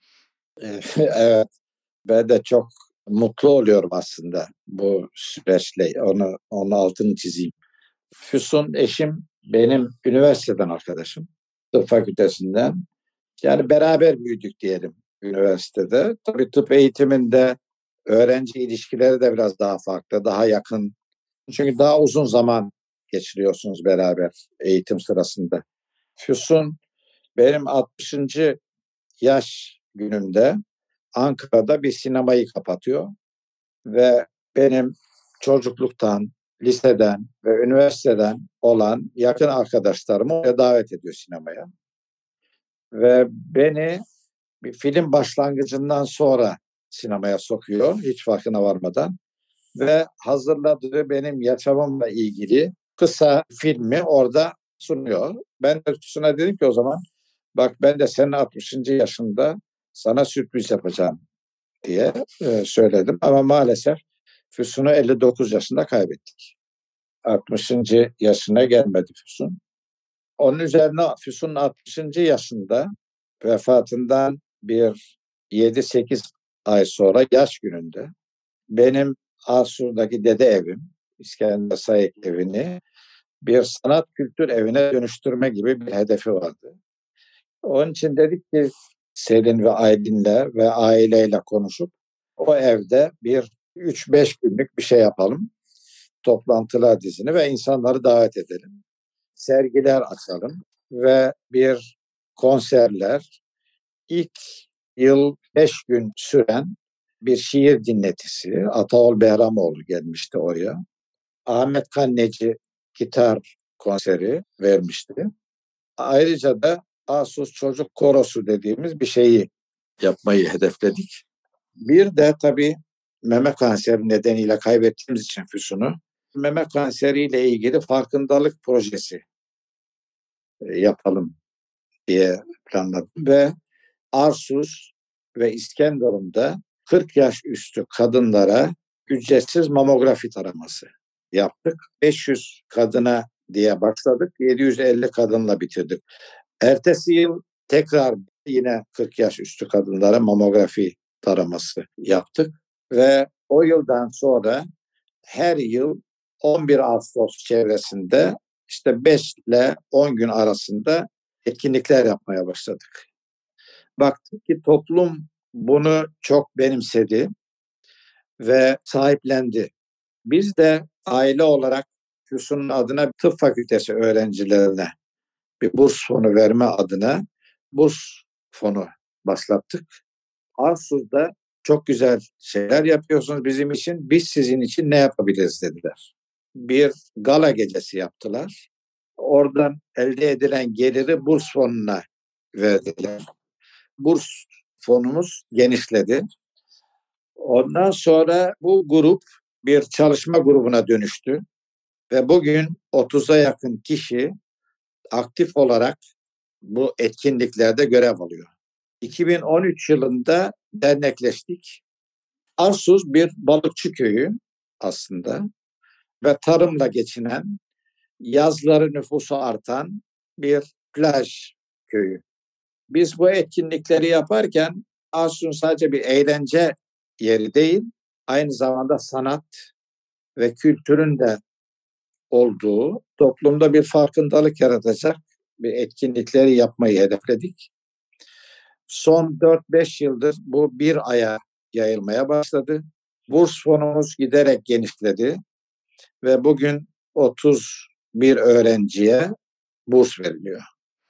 Evet, ben de çok mutlu oluyorum aslında bu süreçle. Onun altını çizeyim. Füsun eşim benim üniversiteden arkadaşım. Tıp fakültesinden. Yani beraber büyüdük diyelim üniversitede. Tabii tıp eğitiminde öğrenci ilişkileri de biraz daha farklı, daha yakın. Çünkü daha uzun zaman geçiriyorsunuz beraber eğitim sırasında. Füsun benim 60. yaş günümde Ankara'da bir sinemayı kapatıyor ve benim çocukluktan, liseden ve üniversiteden olan yakın arkadaşlarımı oraya davet ediyor sinemaya. Ve beni bir film başlangıcından sonra sinemaya sokuyor hiç farkına varmadan ve hazırladığı benim yaşamımla ilgili kısa filmi orada sunuyor. Ben de Füsun'a dedim ki o zaman bak ben de senin 60. yaşında sana sürpriz yapacağım diye söyledim. Ama maalesef Füsun'u 59 yaşında kaybettik. 60. yaşına gelmedi Füsun. Onun üzerine Füsun'un 60. yaşında vefatından bir 7-8 ay sonra yaş gününde benim Asur'daki dede evim, İskender Sayık evini bir sanat kültür evine dönüştürme gibi bir hedefi vardı. Onun için dedik ki Selin ve Aylin'le ve aileyle konuşup o evde bir 3-5 günlük bir şey yapalım. Toplantılar dizini ve insanları davet edelim. Sergiler açalım ve bir konserler, ilk yıl 5 gün süren bir şiir dinletisi. Ataol Behramoğlu gelmişti oraya. Ahmet Kanneci gitar konseri vermişti. Ayrıca da Asus Çocuk Korosu dediğimiz bir şeyi yapmayı hedefledik. Bir de tabii meme kanseri nedeniyle kaybettiğimiz için Füsun'u, meme kanseriyle ilgili farkındalık projesi yapalım diye planladım ve Arsuz ve İskenderun'da 40 yaş üstü kadınlara ücretsiz mamografi taraması yaptık. 500 kadına diye başladık. 750 kadınla bitirdik. Ertesi yıl tekrar yine 40 yaş üstü kadınlara mamografi taraması yaptık ve o yıldan sonra her yıl 11 Ağustos çevresinde işte 5 ile 10 gün arasında etkinlikler yapmaya başladık. Baktık ki toplum bunu çok benimsedi ve sahiplendi. Biz de aile olarak Füsun'un adına tıp fakültesi öğrencilerine bir burs fonu verme adına burs fonu başlattık. Arsuz'da çok güzel şeyler yapıyorsunuz bizim için. Biz sizin için ne yapabiliriz dediler. Bir gala gecesi yaptılar. Oradan elde edilen geliri burs fonuna verdiler. Burs fonumuz genişledi. Ondan sonra bu grup bir çalışma grubuna dönüştü ve bugün 30'a yakın kişi aktif olarak bu etkinliklerde görev alıyor. 2013 yılında dernekleştik. Arsuz bir balıkçı köyü aslında ve tarımla geçinen, yazları nüfusu artan bir plaj köyü. Biz bu etkinlikleri yaparken Arsuz'un sadece bir eğlence yeri değil, aynı zamanda sanat ve kültürün de olduğu, toplumda bir farkındalık yaratacak bir etkinlikleri yapmayı hedefledik. Son 4-5 yıldır bu bir aya yayılmaya başladı. Burs fonumuz giderek genişledi ve bugün 31 öğrenciye burs veriliyor.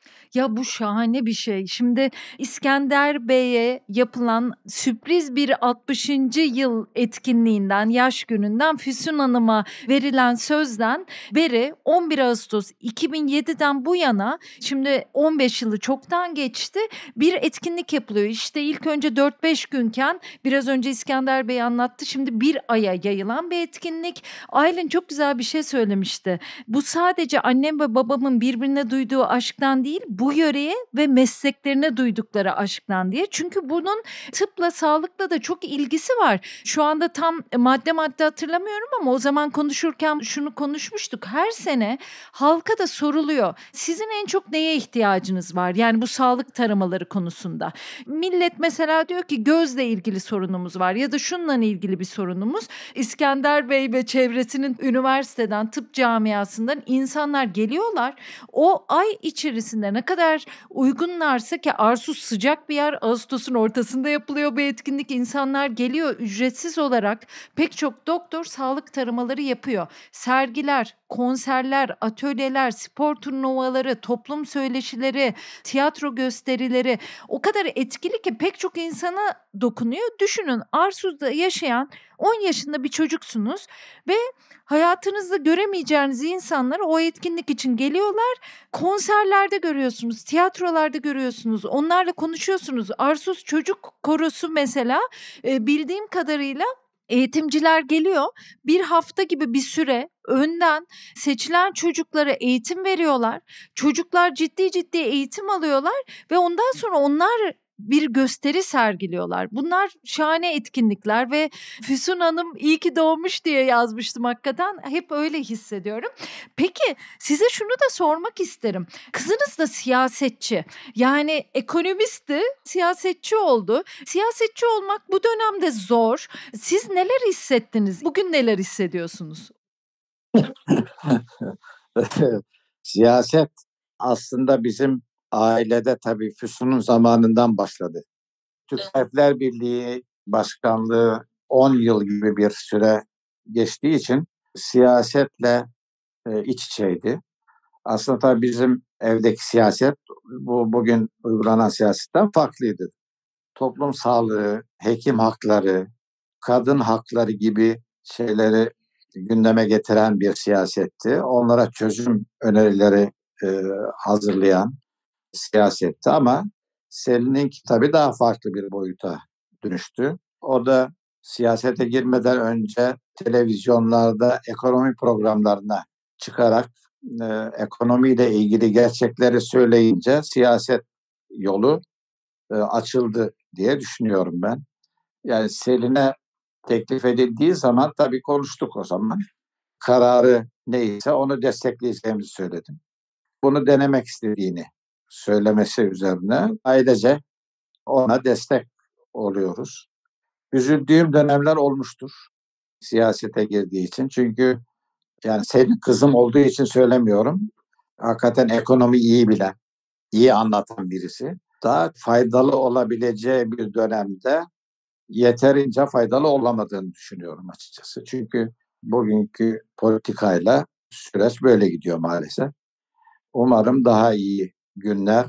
Ya bu şahane bir şey. Şimdi İskender Bey'e yapılan sürpriz bir 60. yıl etkinliğinden, yaş gününden Füsun Hanım'a verilen sözden beri 11 Ağustos 2007'den bu yana şimdi 15 yılı çoktan geçti. Bir etkinlik yapılıyor. İşte ilk önce 4-5 günken biraz önce İskender Bey anlattı. Şimdi bir aya yayılan bir etkinlik. Aylin çok güzel bir şey söylemişti. Bu sadece annem ve babamın birbirine duyduğu aşktan değil, bu yöreye ve mesleklerine duydukları aşktan diye. Çünkü bunun tıpla, sağlıkla da çok ilgisi var. Şu anda tam madde hatırlamıyorum ama o zaman konuşurken şunu konuşmuştuk. Her sene halka da soruluyor. Sizin en çok neye ihtiyacınız var? Yani bu sağlık taramaları konusunda. Millet mesela diyor ki gözle ilgili sorunumuz var ya da şununla ilgili bir sorunumuz. İskender Bey ve çevresinin üniversiteden, tıp camiasından insanlar geliyorlar. O ay içerisinde ne kadar uygunlarsa ki Arsuz sıcak bir yer, Ağustos'un ortasında yapılıyor bu etkinlik. İnsanlar geliyor ücretsiz olarak. Pek çok doktor sağlık taramaları yapıyor. Sergiler, konserler, atölyeler, spor turnuvaları, toplum söyleşileri, tiyatro gösterileri o kadar etkili ki pek çok insana dokunuyor. Düşünün Arsuz'da yaşayan 10 yaşında bir çocuksunuz ve hayatınızda göremeyeceğiniz insanlar o etkinlik için geliyorlar. Konserlerde görüyorsunuz, tiyatrolarda görüyorsunuz, onlarla konuşuyorsunuz. Arsuz Çocuk Korosu mesela bildiğim kadarıyla eğitimciler geliyor. Bir hafta gibi bir süre önden seçilen çocuklara eğitim veriyorlar. Çocuklar ciddi ciddi eğitim alıyorlar ve ondan sonra onlar bir gösteri sergiliyorlar. Bunlar şahane etkinlikler ve Füsun Hanım iyi ki doğmuş diye yazmıştım hakikaten. Hep öyle hissediyorum. Peki size şunu da sormak isterim. Kızınız da siyasetçi. Yani ekonomistti, siyasetçi oldu. Siyasetçi olmak bu dönemde zor. Siz neler hissettiniz? Bugün neler hissediyorsunuz? Siyaset aslında bizim ailede tabii Füsun'un zamanından başladı. Türk Tabipler Birliği Başkanlığı 10 yıl gibi bir süre geçtiği için siyasetle iç içeydi. Aslında tabii bizim evdeki siyaset bugün uygulanan siyasetten farklıydı. Toplum sağlığı, hekim hakları, kadın hakları gibi şeyleri gündeme getiren bir siyasetti. Onlara çözüm önerileri hazırlayan siyasetti ama Selin'inki tabii daha farklı bir boyuta dönüştü. O da siyasete girmeden önce televizyonlarda ekonomi programlarına çıkarak ekonomiyle ilgili gerçekleri söyleyince siyaset yolu açıldı diye düşünüyorum ben. Yani Selin'e teklif edildiği zaman tabii konuştuk o zaman. Kararı neyse onu destekleyeceğimizi söyledim. Bunu denemek istediğini söylemesi üzerine ailece ona destek oluyoruz. Üzüldüğüm dönemler olmuştur siyasete girdiği için. Çünkü yani senin kızım olduğu için söylemiyorum. Hakikaten ekonomi iyi bilen, iyi anlatan birisi. Daha faydalı olabileceği bir dönemde yeterince faydalı olamadığını düşünüyorum açıkçası. Çünkü bugünkü politikayla süreç böyle gidiyor maalesef. Umarım daha iyi günler,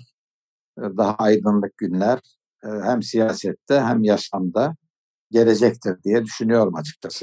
daha aydınlık günler hem siyasette hem yaşamda gelecektir diye düşünüyorum açıkçası.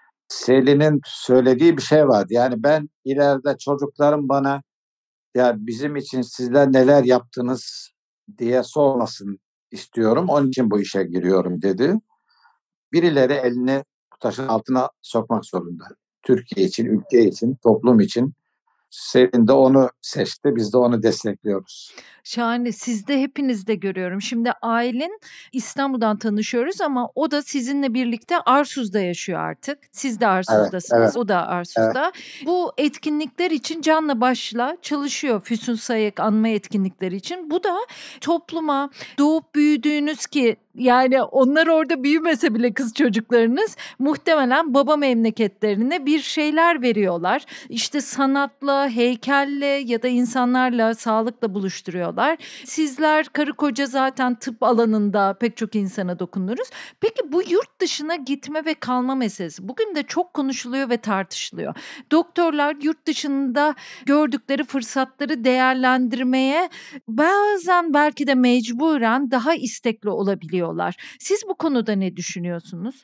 Selin'in söylediği bir şey vardı. Yani ben ileride çocuklarım bana ya bizim için sizler neler yaptınız diye sormasın istiyorum. Onun için bu işe giriyorum dedi. Birileri elini taşın altına sokmak zorunda. Türkiye için, ülke için, toplum için. Selin de onu seçti. Biz de onu destekliyoruz. Şahane. Sizde hepinizde görüyorum. Şimdi Aylin İstanbul'dan tanışıyoruz ama o da sizinle birlikte Arsuz'da yaşıyor artık. Siz de Evet, Arsuz'dasınız, evet, o da evet. Arsuz'da. Bu etkinlikler için canla başla çalışıyor. Füsun Sayık anma etkinlikleri için. Bu da topluma doğup büyüdüğünüz ki yani onlar orada büyümese bile kız çocuklarınız muhtemelen baba memleketlerine bir şeyler veriyorlar. İşte sanatla, heykelle ya da insanlarla, sağlıkla buluşturuyorlar. Sizler karı koca zaten tıp alanında pek çok insana dokundunuz. Peki bu yurt dışına gitme ve kalma meselesi bugün de çok konuşuluyor ve tartışılıyor. Doktorlar yurt dışında gördükleri fırsatları değerlendirmeye bazen belki de mecburen daha istekli olabiliyorlar. Siz bu konuda ne düşünüyorsunuz?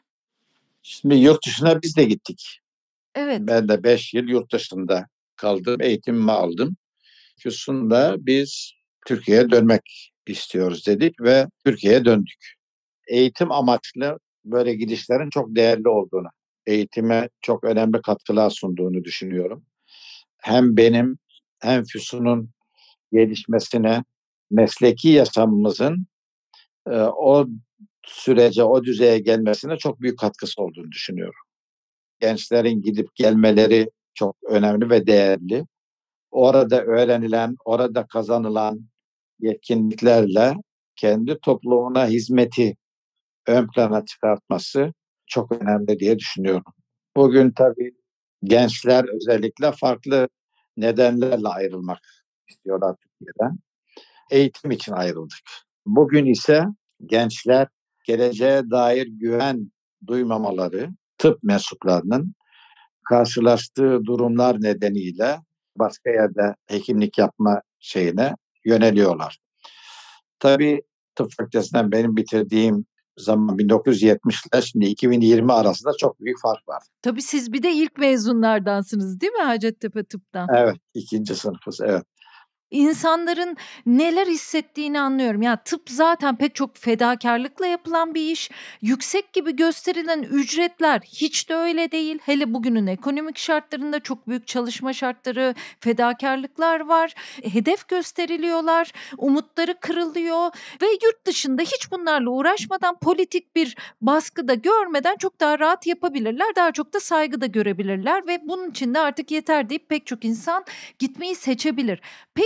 Şimdi yurt dışına biz de gittik. Evet. Ben de 5 yıl yurt dışında kaldım, eğitimimi aldım. Füsun'da biz Türkiye'ye dönmek istiyoruz dedik ve Türkiye'ye döndük. Eğitim amaçlı böyle gidişlerin çok değerli olduğunu, eğitime çok önemli katkılar sunduğunu düşünüyorum. Hem benim hem Füsun'un gelişmesine, mesleki yaşamımızın o sürece, o düzeye gelmesine çok büyük katkısı olduğunu düşünüyorum. Gençlerin gidip gelmeleri çok önemli ve değerli. Orada öğrenilen, orada kazanılan yetkinliklerle kendi toplumuna hizmeti ön plana çıkartması çok önemli diye düşünüyorum. Bugün tabii gençler özellikle farklı nedenlerle ayrılmak istiyorlar Türkiye'den. Eğitim için ayrıldık. Bugün ise gençler geleceğe dair güven duymamaları, tıp mensuplarının karşılaştığı durumlar nedeniyle başka yerde hekimlik yapma şeyine yöneliyorlar. Tabii tıp fakültesinden benim bitirdiğim zaman 1970 ile şimdi 2020 arasında çok büyük fark var. Tabii siz bir de ilk mezunlardansınız değil mi Hacettepe Tıp'tan? Evet, ikinci sınıfız, evet. İnsanların neler hissettiğini anlıyorum. Ya tıp zaten pek çok fedakarlıkla yapılan bir iş. Yüksek gibi gösterilen ücretler hiç de öyle değil. Hele bugünün ekonomik şartlarında çok büyük çalışma şartları, fedakarlıklar var. Hedef gösteriliyorlar, umutları kırılıyor ve yurt dışında hiç bunlarla uğraşmadan politik bir baskı da görmeden çok daha rahat yapabilirler. Daha çok da saygı da görebilirler ve bunun için de artık yeter deyip pek çok insan gitmeyi seçebilir. Peki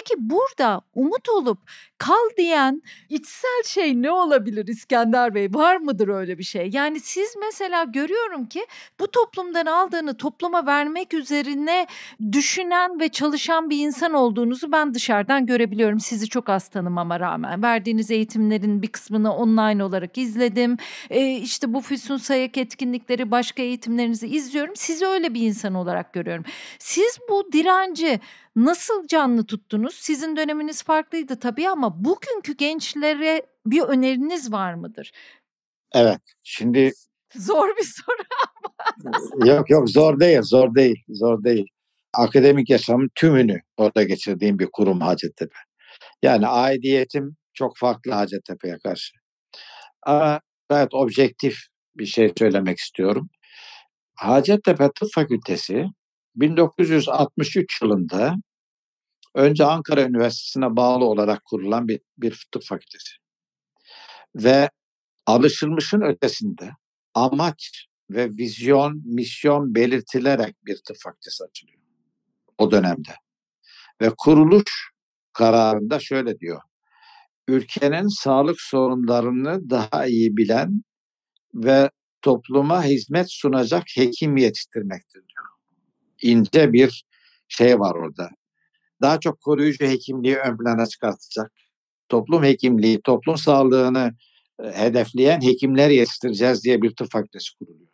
Peki burada umut olup kal diyen içsel şey ne olabilir İskender Bey? Var mıdır öyle bir şey? Yani siz mesela görüyorum ki bu toplumdan aldığını topluma vermek üzerine düşünen ve çalışan bir insan olduğunuzu ben dışarıdan görebiliyorum. Sizi çok az tanımama rağmen. Verdiğiniz eğitimlerin bir kısmını online olarak izledim. İşte bu Füsun Sayak etkinlikleri, başka eğitimlerinizi izliyorum. Sizi öyle bir insan olarak görüyorum. Siz bu direnci nasıl canlı tuttunuz? Sizin döneminiz farklıydı tabii ama bugünkü gençlere bir öneriniz var mıdır? Evet. Şimdi Zor bir soru. yok zor değil. Akademik yaşamın tümünü orada geçirdiğim bir kurum Hacettepe. Yani aidiyetim çok farklı Hacettepe'ye karşı. Ama gayet objektif bir şey söylemek istiyorum. Hacettepe Tıp Fakültesi 1963 yılında önce Ankara Üniversitesi'ne bağlı olarak kurulan bir tıp fakültesi. Ve alışılmışın ötesinde amaç ve vizyon, misyon belirtilerek bir tıp fakültesi açılıyor o dönemde. Ve kuruluş kararında şöyle diyor: ülkenin sağlık sorunlarını daha iyi bilen ve topluma hizmet sunacak hekim yetiştirmektir diyor. İnce bir şey var orada. Daha çok koruyucu hekimliği ön plana çıkartacak. Toplum hekimliği, toplum sağlığını hedefleyen hekimler yetiştireceğiz diye bir tıp fakültesi kuruluyor.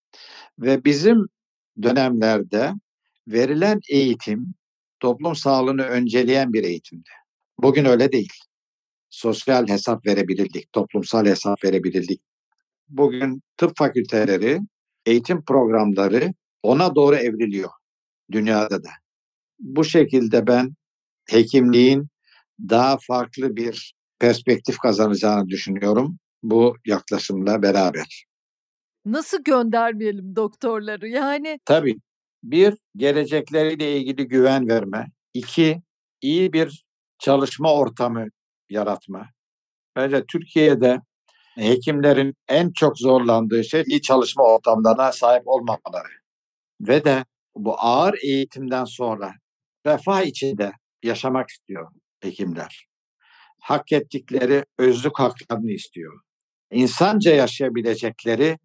Ve bizim dönemlerde verilen eğitim toplum sağlığını önceleyen bir eğitimdi. Bugün öyle değil. Sosyal hesap verebilirlik, toplumsal hesap verebilirlik. Bugün tıp fakülteleri, eğitim programları ona doğru evriliyor dünyada da. Bu şekilde ben hekimliğin daha farklı bir perspektif kazanacağını düşünüyorum bu yaklaşımla beraber. Nasıl göndermeyelim doktorları? Yani Tabii bir, gelecekleriyle ilgili güven verme. İki, iyi bir çalışma ortamı yaratma. Bence Türkiye'de hekimlerin en çok zorlandığı şey iyi çalışma ortamlarına sahip olmamaları. Ve de bu ağır eğitimden sonra refah içinde yaşamak istiyor hekimler. Hak ettikleri özlük haklarını istiyor. İnsanca yaşayabilecekleri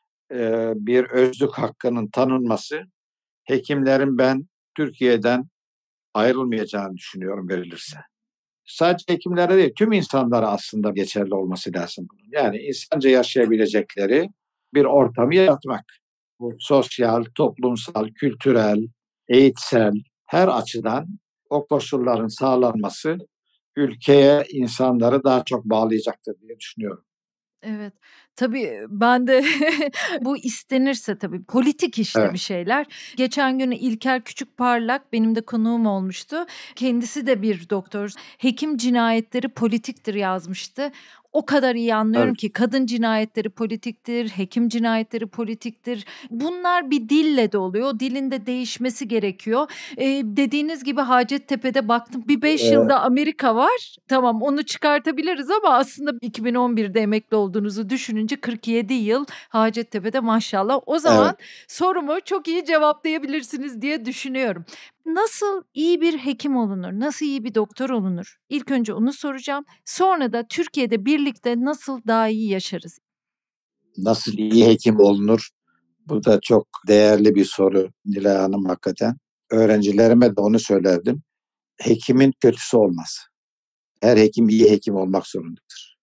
bir özlük hakkının tanınması, hekimlerin ben Türkiye'den ayrılmayacağını düşünüyorum verilirse. Sadece hekimlere değil, tüm insanlara aslında geçerli olması lazım bunun. Yani insanca yaşayabilecekleri bir ortamı yaratmak. Bu sosyal, toplumsal, kültürel, eğitsel her açıdan o koşulların sağlanması ülkeye insanları daha çok bağlayacaktır diye düşünüyorum. evet. Tabii, ben de bu istenirse tabii politik işte bir Evet, şeyler. Geçen gün İlker Küçükparlak benim de konuğum olmuştu. Kendisi de bir doktor. "Hekim cinayetleri politiktir." yazmıştı. O kadar iyi anlıyorum tabii. ki kadın cinayetleri politiktir, hekim cinayetleri politiktir. Bunlar bir dille de oluyor. O dilin de değişmesi gerekiyor. Dediğiniz gibi Hacettepe'de baktım bir 5 Ee, yılda Amerika var. Tamam, onu çıkartabiliriz ama aslında 2011'de emekli olduğunuzu düşününce 47 yıl Hacettepe'de maşallah. O evet. zaman sorumu çok iyi cevaplayabilirsiniz diye düşünüyorum. Nasıl iyi bir hekim olunur? Nasıl iyi bir doktor olunur? İlk önce onu soracağım. Sonra da Türkiye'de birlikte nasıl daha iyi yaşarız? Nasıl iyi hekim olunur? Bu da çok değerli bir soru Nilay Hanım hakikaten. Öğrencilerime de onu söylerdim. Hekimin kötüsü olmaz. Her hekim iyi hekim olmak zorundadır.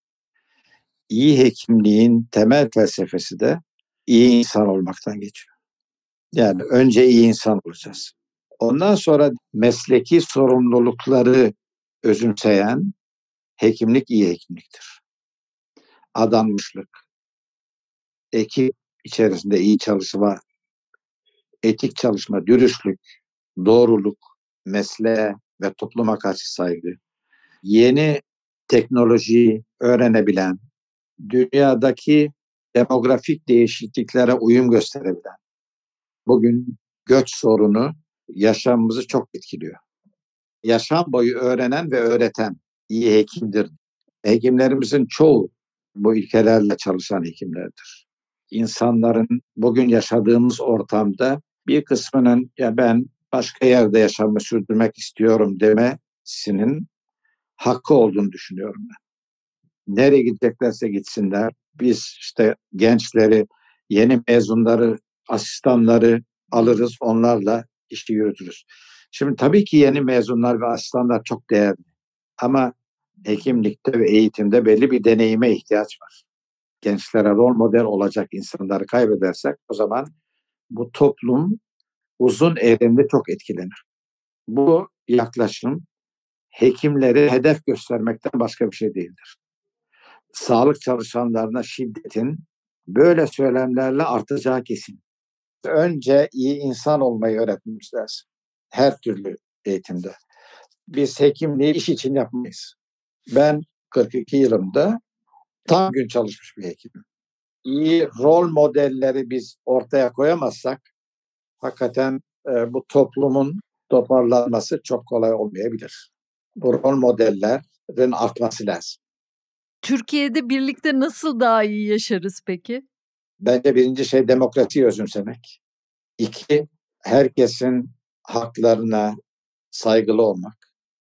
İyi hekimliğin temel felsefesi de iyi insan olmaktan geçiyor. Yani önce iyi insan olacağız. Ondan sonra mesleki sorumlulukları özümseyen hekimlik iyi hekimliktir. Adanmışlık, ekip içerisinde iyi çalışma, etik çalışma, dürüstlük, doğruluk, mesleğe ve topluma karşı saygı, yeni teknolojiyi öğrenebilen, dünyadaki demografik değişikliklere uyum gösterebilen, bugün göç sorunu yaşamımızı çok etkiliyor. Yaşam boyu öğrenen ve öğreten iyi hekimdir. Hekimlerimizin çoğu bu ilkelerle çalışan hekimlerdir. İnsanların bugün yaşadığımız ortamda bir kısmının ya ben başka yerde yaşamı sürdürmek istiyorum deme hepsinin hakkı olduğunu düşünüyorum ben. Nereye gideceklerse gitsinler. Biz işte gençleri, yeni mezunları, asistanları alırız, onlarla işi yürütürüz. Şimdi tabii ki yeni mezunlar ve asistanlar çok değerli. Ama hekimlikte ve eğitimde belli bir deneyime ihtiyaç var. Gençlere rol model olacak insanları kaybedersek o zaman bu toplum uzun evrende çok etkilenir. Bu yaklaşım hekimleri hedef göstermekten başka bir şey değildir. Sağlık çalışanlarına şiddetin böyle söylemlerle artacağı kesin. Önce iyi insan olmayı öğretmemiz lazım. Her türlü eğitimde. Biz hekimliği iş için yapmayız. Ben 42 yılımda tam gün çalışmış bir hekimim. İyi rol modelleri biz ortaya koyamazsak hakikaten bu toplumun toparlanması çok kolay olmayabilir. Bu rol modellerin artması lazım. Türkiye'de birlikte nasıl daha iyi yaşarız peki? Bence birinci şey demokrasiyi özümsemek. İki, herkesin haklarına saygılı olmak.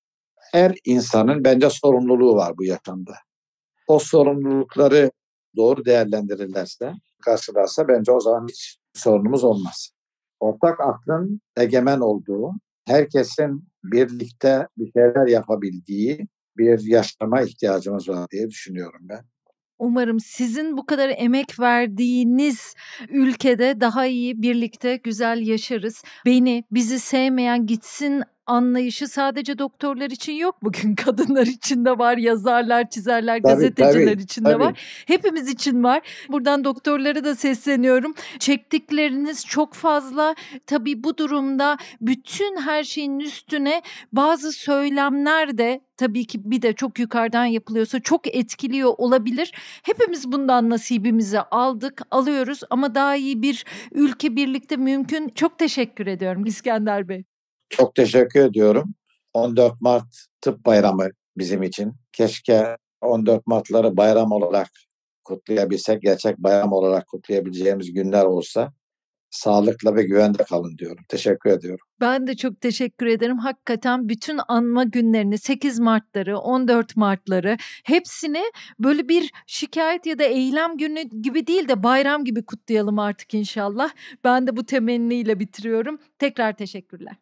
Her insanın bence sorumluluğu var bu yaşamda. O sorumlulukları doğru değerlendirirlerse, karşılarsa bence o zaman hiç sorunumuz olmaz. Ortak aklın egemen olduğu, herkesin birlikte bir şeyler yapabildiği bir yaşama ihtiyacımız var diye düşünüyorum ben. Umarım sizin bu kadar emek verdiğiniz ülkede daha iyi birlikte güzel yaşarız. Bizi sevmeyen gitsin anlayışı sadece doktorlar için yok bugün. Kadınlar için de var, yazarlar, çizerler, Tabii, gazeteciler tabii, için de tabii. var. Hepimiz için var. Buradan doktorlara da sesleniyorum. Çektikleriniz çok fazla. Tabii bu durumda bütün her şeyin üstüne bazı söylemler de tabii ki bir de çok yukarıdan yapılıyorsa çok etkiliyor olabilir. Hepimiz bundan nasibimizi aldık, alıyoruz ama daha iyi bir ülke birlikte mümkün. Çok teşekkür ediyorum İskender Bey. Çok teşekkür ediyorum. 14 Mart Tıp Bayramı bizim için. Keşke 14 Mart'ları bayram olarak kutlayabilsek, gerçek bayram olarak kutlayabileceğimiz günler olsa. Sağlıkla ve güvende kalın diyorum. Teşekkür ediyorum. Ben de çok teşekkür ederim. Hakikaten bütün anma günlerini, 8 Mart'ları, 14 Mart'ları hepsini böyle bir şikayet ya da eylem günü gibi değil de bayram gibi kutlayalım artık inşallah. Ben de bu temenniyle bitiriyorum. Tekrar teşekkürler.